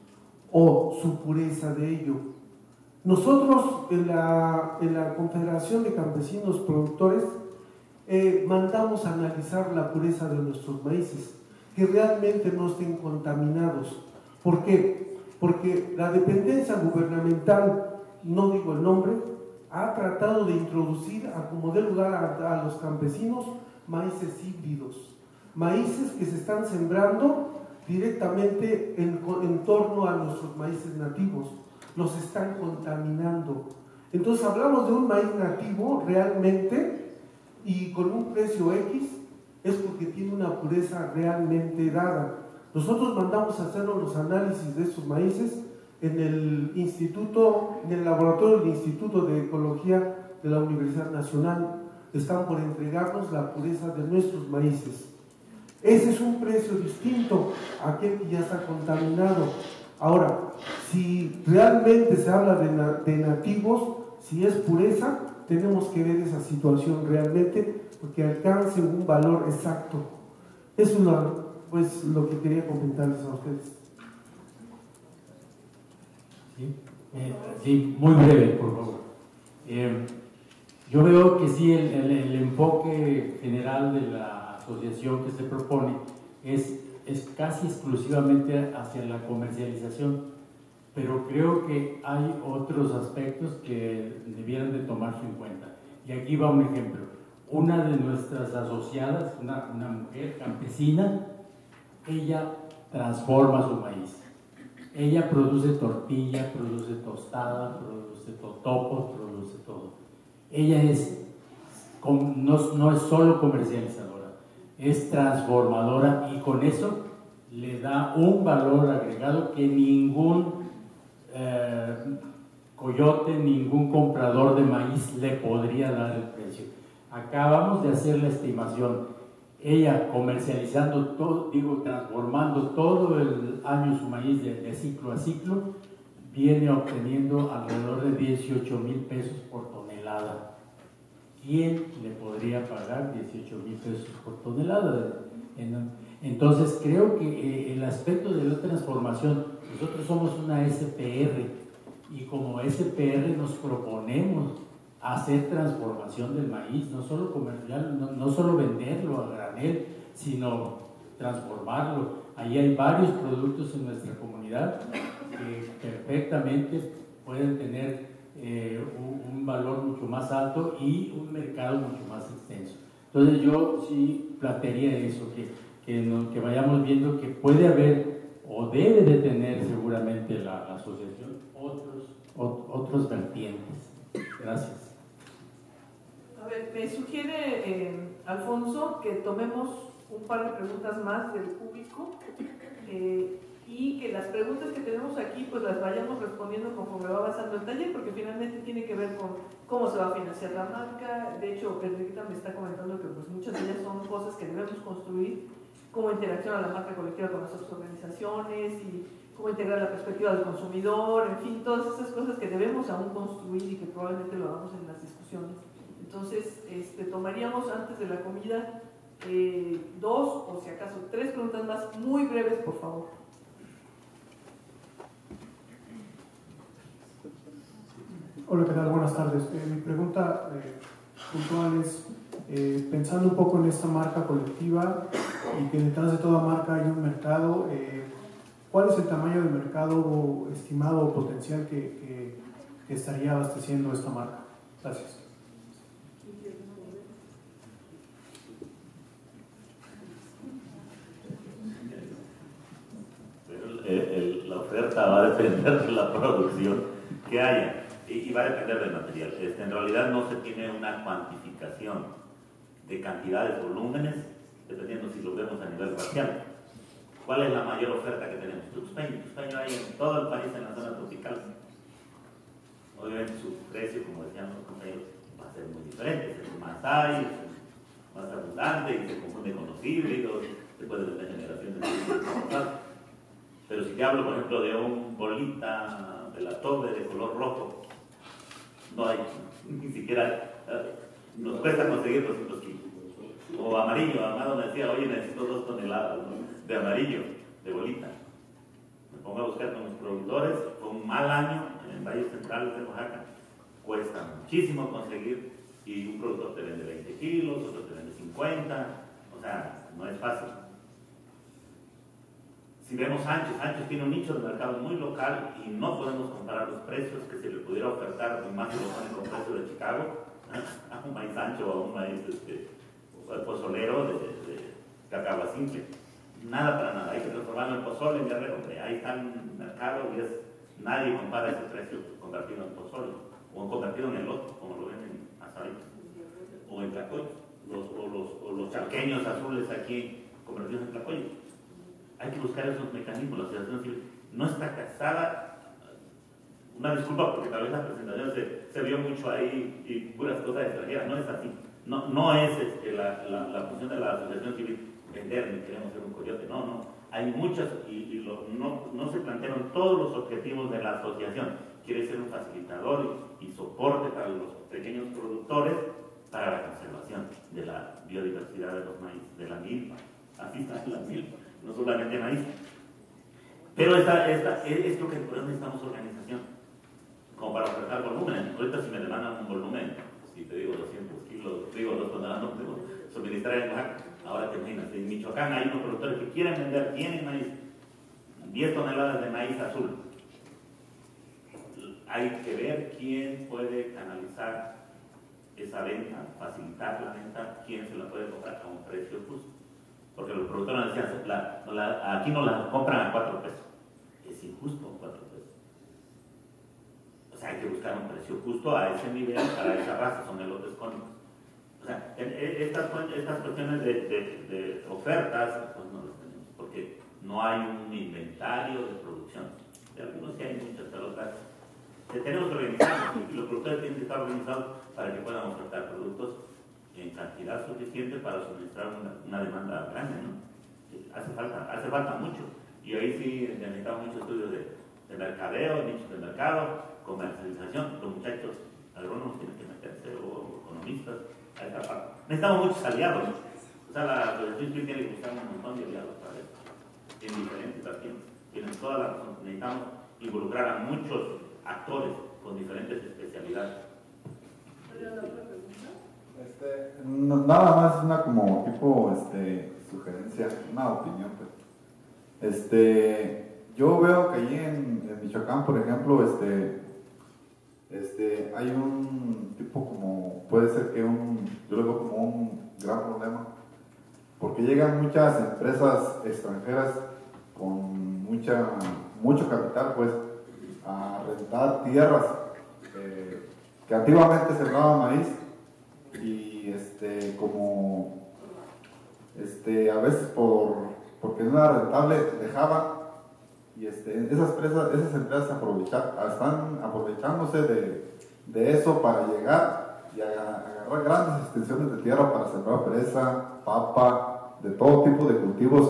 o su pureza de ello. Nosotros en la Confederación de Campesinos Productores mandamos a analizar la pureza de nuestros maíces, que realmente no estén contaminados. ¿Por qué? Porque la dependencia gubernamental, no digo el nombre, ha tratado de introducir, a como dé lugar a los campesinos, maíces híbridos, maíces que se están sembrando directamente en torno a nuestros maíces nativos, los están contaminando. Entonces hablamos de un maíz nativo realmente y con un precio X, es porque tiene una pureza realmente dada. Nosotros mandamos a hacer los análisis de estos maíces en el laboratorio del Instituto de Ecología de la Universidad Nacional. Están por entregarnos la pureza de nuestros maíces. Ese es un precio distinto a aquel que ya está contaminado. Ahora, si realmente se habla de nativos, si es pureza, tenemos que ver esa situación realmente porque alcance un valor exacto. Eso es pues, lo que quería comentarles a ustedes. Sí, muy breve, por favor. Yo veo que sí, el enfoque general de la asociación que se propone es casi exclusivamente hacia la comercialización, pero creo que hay otros aspectos que debieran de tomarse en cuenta. Y aquí va un ejemplo. Una de nuestras asociadas, una mujer campesina, ella transforma su maíz. Ella produce tortilla, produce tostada, produce totopos, produce todo. Ella no es solo comercializadora, es transformadora y con eso le da un valor agregado que ningún coyote, ningún comprador de maíz le podría dar el precio. Acabamos de hacer la estimación. Ella comercializando todo, transformando todo el año su maíz de ciclo a ciclo, viene obteniendo alrededor de 18,000 pesos por tonelada. ¿Quién le podría pagar 18,000 pesos por tonelada? Entonces creo que el aspecto de la transformación, nosotros somos una SPR y como SPR nos proponemos hacer transformación del maíz, no solo comercial, no solo venderlo a granel, sino transformarlo. Ahí hay varios productos en nuestra comunidad que perfectamente pueden tener un valor mucho más alto y un mercado mucho más extenso. Entonces yo sí plantearía eso, que vayamos viendo que puede haber o debe de tener seguramente la asociación otros vertientes. Gracias. A ver, me sugiere Alfonso que tomemos un par de preguntas más del público y que las preguntas que tenemos aquí pues las vayamos respondiendo conforme va avanzando el taller, porque finalmente tiene que ver con cómo se va a financiar la marca. De hecho, Enriqueta me está comentando que pues muchas de ellas son cosas que debemos construir, cómo interacciona la marca colectiva con las otras organizaciones y cómo integrar la perspectiva del consumidor, en fin, todas esas cosas que debemos aún construir y que probablemente lo hagamos en las discusiones. Entonces, tomaríamos antes de la comida 2 o si acaso 3 preguntas más muy breves, por favor. Hola, ¿qué tal? Buenas tardes. Mi pregunta puntual es, pensando un poco en esta marca colectiva y que detrás de toda marca hay un mercado, ¿cuál es el tamaño del mercado estimado o potencial que estaría abasteciendo esta marca? Gracias. La oferta va a depender de la producción que haya y va a depender del material. En realidad no se tiene una cuantificación de cantidades, volúmenes, dependiendo si lo vemos a nivel racial. ¿Cuál es la mayor oferta que tenemos? Tuxpeño. Tuxpeño hay en todo el país, en la zona tropical. Obviamente su precio, como decían los compañeros, va a ser muy diferente. Es más hay, más abundante y se confunde con los híbridos, después de las generaciones de híbridos. Pero si te hablo, por ejemplo, de un bolita de la Tobe de color rojo, no hay, ni siquiera, nos cuesta conseguir 200 kilos. O amarillo, Amado me decía, oye, necesito 2 toneladas, ¿no?, de amarillo, de bolita. Me pongo a buscar con los productores, fue un mal año en valles centrales de Oaxaca, cuesta muchísimo conseguir y un productor te vende 20 kilos, otro te vende 50, o sea, no es fácil. Si vemos Sánchez tiene un nicho de mercado muy local y no podemos comparar los precios que se le pudiera ofertar, más si lo ponen con precios de Chicago, a un maíz ancho o a un maíz pozolero de cacao simple. Nada para nada, hay que transformarlo en pozole, en Guerrero, ahí está el mercado y nadie compara ese precio convertido en pozole o convertido en elote, como lo ven en Azarí o en Tlacoyo, o los charqueños azules aquí convertidos en Tlacoyo. Hay que buscar esos mecanismos. La asociación civil no está casada. Una disculpa porque tal vez la presentación se vio mucho ahí y puras cosas extranjeras. No es así. No es la función de la asociación civil vender ni queremos ser un coyote. No. Hay muchas no se plantearon todos los objetivos de la asociación. Quiere ser un facilitador y soporte para los pequeños productores para la conservación de la biodiversidad de los maíz, de la milpa. Así está la milpa. No solamente maíz. Pero es lo que por eso necesitamos organización, como para ofertar volumen. Ahorita si me demandan un volumen, si te digo 200 kilos, digo 2 toneladas, no puedo suministrar en Oaxaca. Ahora te imaginas, en Michoacán hay unos productores que quieren vender, tienen maíz, 10 toneladas de maíz azul. Hay que ver quién puede canalizar esa venta, facilitar la venta, quién se la puede comprar a un precio justo. Porque los productores nos decían, aquí no la compran a 4 pesos. Es injusto 4 pesos. O sea, hay que buscar un precio justo a ese nivel para esa raza, son elotes cónicos. O sea, estas cuestiones de ofertas, pues no las tenemos, porque no hay un inventario de producción. De algunos sí hay muchas, pero otras tenemos que organizarnos y los productores tienen que estar organizados para que puedan ofertar productos en cantidad suficiente para suministrar una demanda grande, ¿no? Hace falta mucho. Y ahí sí necesitamos muchos estudios de mercadeo, nichos de mercado, comercialización. Los muchachos agrónomos tienen que meterse, o economistas, a esta parte. Necesitamos muchos aliados. O sea, la asociación civil tiene que buscar un montón de aliados para esto. En diferentes acciones. Tienen toda la razón. Necesitamos involucrar a muchos actores con diferentes especialidades. Nada más una como tipo sugerencia, una opinión, pues. Yo veo que allí en Michoacán, por ejemplo, hay un tipo como, puede ser que yo lo veo como un gran problema, porque llegan muchas empresas extranjeras con mucho capital, pues, a rentar tierras que antiguamente sembraban maíz y como a veces porque no era rentable, dejaban, y esas empresas están aprovechándose de eso para llegar y agarrar grandes extensiones de tierra para sembrar fresa, papa, de todo tipo de cultivos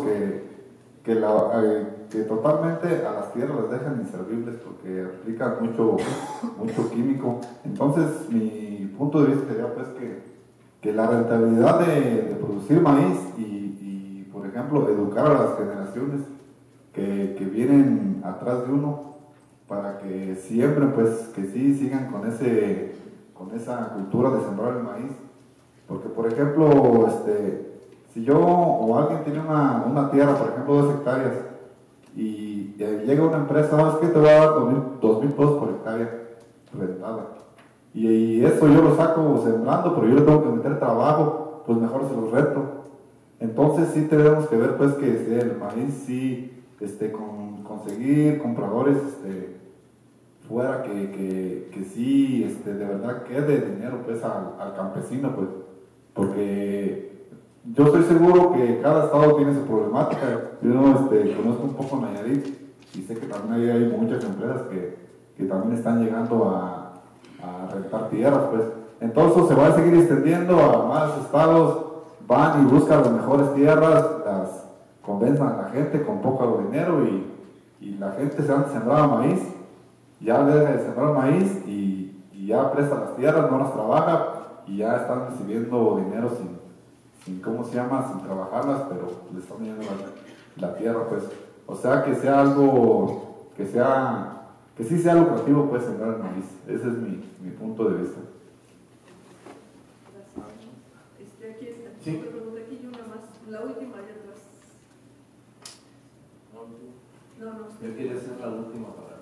que totalmente a las tierras las dejan inservibles porque aplican mucho químico. Entonces mi punto de vista sería pues que la rentabilidad de producir maíz y por ejemplo educar a las generaciones que vienen atrás de uno para que siembren, pues que sí sigan con esa cultura de sembrar el maíz, porque por ejemplo si yo o alguien tiene una tierra, por ejemplo 2 hectáreas, y llega una empresa, ¿sabes qué? Te va a dar 2,000 pesos por hectárea rentada, y eso yo lo saco sembrando, pero yo le tengo que meter trabajo, pues mejor se los rento. Entonces sí tenemos que ver pues que el maíz sí conseguir compradores fuera que sí de verdad quede dinero pues al campesino, pues porque yo estoy seguro que cada estado tiene su problemática. Yo conozco un poco Nayarit y sé que también hay muchas empresas que también están llegando a rentar tierras, pues entonces se va a seguir extendiendo a más estados, van y buscan las mejores tierras, las convenzan a la gente con poco dinero y la gente se han sembrado maíz, ya deja de sembrar maíz y ya presta las tierras, no las trabaja y ya están recibiendo dinero sin ¿cómo se llama? Sin trabajarlas, pero le están yendo la tierra, pues. O sea, que sea algo, que sí sea lucrativo, pues, sembrar el maíz. Ese es mi punto de vista. Aquí está. Sí. Otra pregunta aquí y una más. La última allá atrás. No. Yo quería hacer la última para...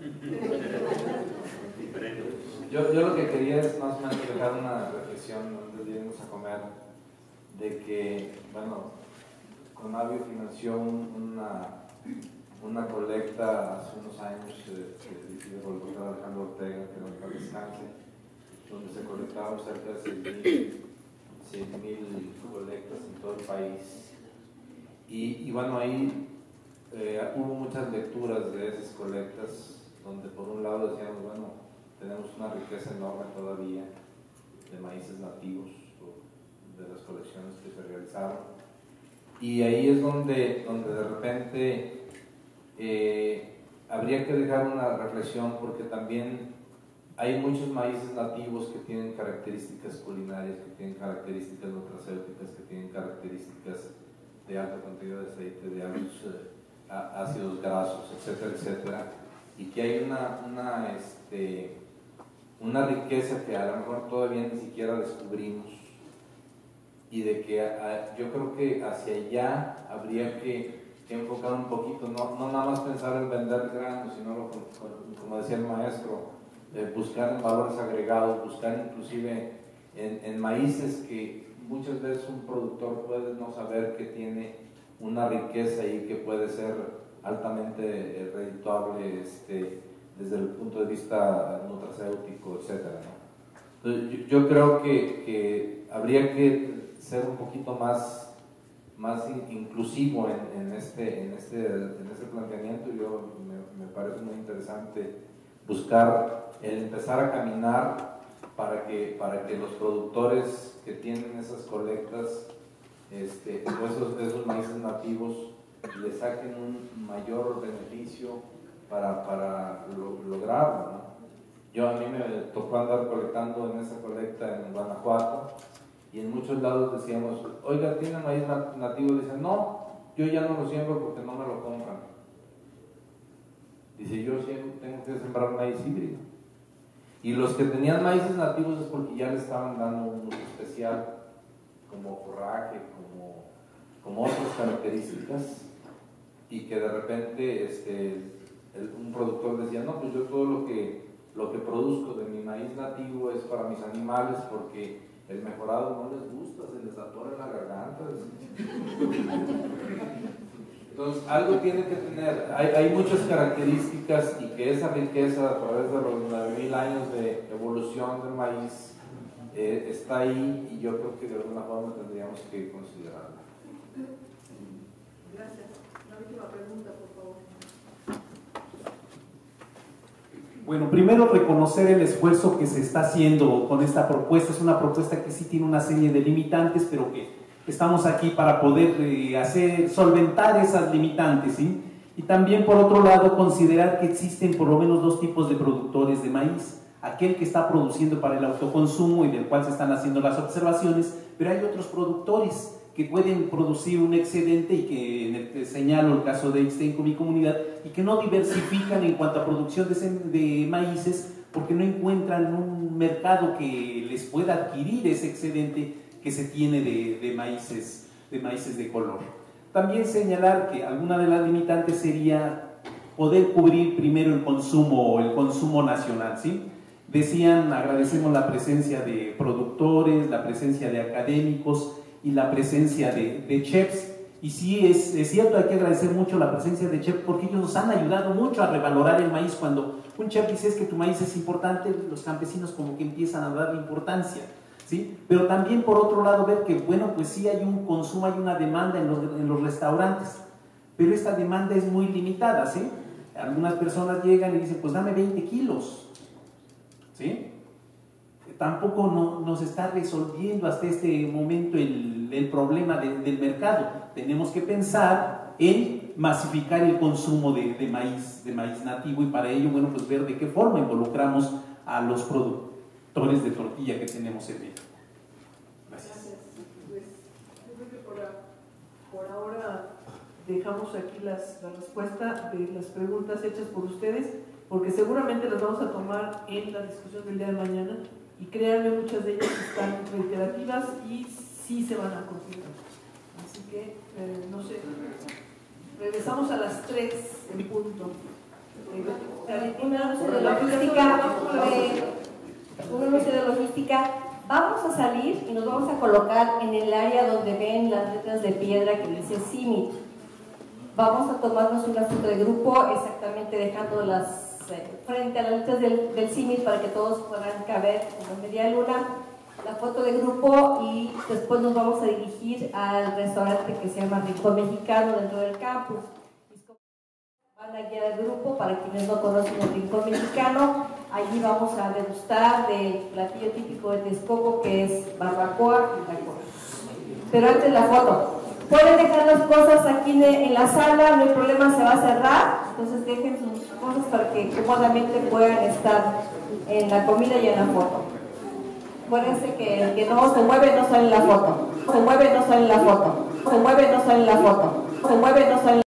yo lo que quería es más o menos dejar una reflexión donde íbamos a comer, de que, bueno, Conavio financió una colecta hace unos años dirigida por el doctor Alejandro Ortega, que no está descanse, donde se colectaron cerca de 6,000 colectas en todo el país. Y bueno, ahí hubo muchas lecturas de esas colectas, donde por un lado decíamos, bueno, tenemos una riqueza enorme todavía de maíces nativos, de las colecciones que se realizaron, y ahí es donde de repente habría que dejar una reflexión, porque también hay muchos maíces nativos que tienen características culinarias, que tienen características nutracéuticas, que tienen características de alto contenido de aceite, de altos ácidos grasos, etcétera, etcétera, y que hay una riqueza que a lo mejor todavía ni siquiera descubrimos, y de que yo creo que hacia allá habría que enfocar un poquito, no nada más pensar en vender granos, sino como decía el maestro, buscar en valores agregados, buscar inclusive en maíces que muchas veces un productor puede no saber que tiene una riqueza ahí que puede ser altamente redituable desde el punto de vista nutracéutico, etc. ¿no? Entonces, yo creo que habría que ser un poquito más inclusivo en este planteamiento. Me parece muy interesante buscar el empezar a caminar para que los productores que tienen esas colectas, esos maíces nativos, le saquen un mayor beneficio para lograrlo, ¿no? A mí me tocó andar colectando en esa colecta en Guanajuato, y en muchos lados decíamos, oiga, ¿tiene maíz nativo? Dicen, no, yo ya no lo siembro porque no me lo compran. Dice, yo tengo que sembrar maíz híbrido. Y los que tenían maíces nativos es porque ya le estaban dando un uso especial, como forraje, como otras características, y que de repente un productor decía, no, pues yo todo lo que produzco de mi maíz nativo es para mis animales, porque el mejorado no les gusta, se les atora en la garganta. Entonces, algo tiene que tener, hay muchas características, y que esa riqueza a través de los 9,000 años de evolución del maíz está ahí, y yo creo que de alguna forma tendríamos que considerarla. Gracias. La última pregunta, por favor. Bueno, primero reconocer el esfuerzo que se está haciendo con esta propuesta. Es una propuesta que sí tiene una serie de limitantes, pero que estamos aquí para poder solventar esas limitantes, ¿sí? Y también, por otro lado, considerar que existen por lo menos dos tipos de productores de maíz. Aquel que está produciendo para el autoconsumo y del cual se están haciendo las observaciones, pero hay otros productores que pueden producir un excedente y que, en el que señalo el caso de Ixtenco, mi comunidad, y que no diversifican en cuanto a producción de maíces porque no encuentran un mercado que les pueda adquirir ese excedente que se tiene de maíces de color. También señalar que alguna de las limitantes sería poder cubrir primero el consumo nacional, ¿sí? Decían, agradecemos la presencia de productores, la presencia de académicos y la presencia de chefs. Y sí, es cierto, hay que agradecer mucho la presencia de chefs porque ellos nos han ayudado mucho a revalorar el maíz. Cuando un chef dice es que tu maíz es importante, los campesinos como que empiezan a darle importancia, ¿sí? Pero también, por otro lado, ver que, bueno, pues sí hay un consumo, hay una demanda en los restaurantes, pero esta demanda es muy limitada, ¿sí? Algunas personas llegan y dicen, pues dame 20 kilos, ¿sí? Tampoco nos está resolviendo hasta este momento el problema del mercado. Tenemos que pensar en masificar el consumo de maíz nativo, y para ello, bueno, pues ver de qué forma involucramos a los productores de tortilla que tenemos en México. Gracias. Pues, yo creo que por ahora dejamos aquí la respuesta de las preguntas hechas por ustedes, porque seguramente las vamos a tomar en la discusión del día de mañana, y créanme, muchas de ellas están reiterativas y sí se van a considerar. Así que, no sé, regresamos a las 3 en punto. Un anuncio de logística. Vamos a salir y nos vamos a colocar en el área donde ven las letras de piedra que dice CIMIT. Vamos a tomarnos una foto de grupo, exactamente dejando las frente a las letras del CIMIT para que todos puedan caber en la media luna. La foto de grupo, y después nos vamos a dirigir al restaurante que se llama Rincón Mexicano dentro del campus. Van a guiar el grupo para quienes no conocen el Rincón Mexicano. Allí vamos a degustar del platillo típico de Texcoco, que es barbacoa y tacos. Pero antes la foto. Pueden dejar las cosas aquí en la sala, no hay problema, se va a cerrar. Entonces dejen sus cosas para que cómodamente puedan estar en la comida y en la foto. Acuérdense que el que no se mueve no sale en la foto. Se mueve no sale en la foto. Se mueve no sale en la foto. Se mueve no sale en la foto.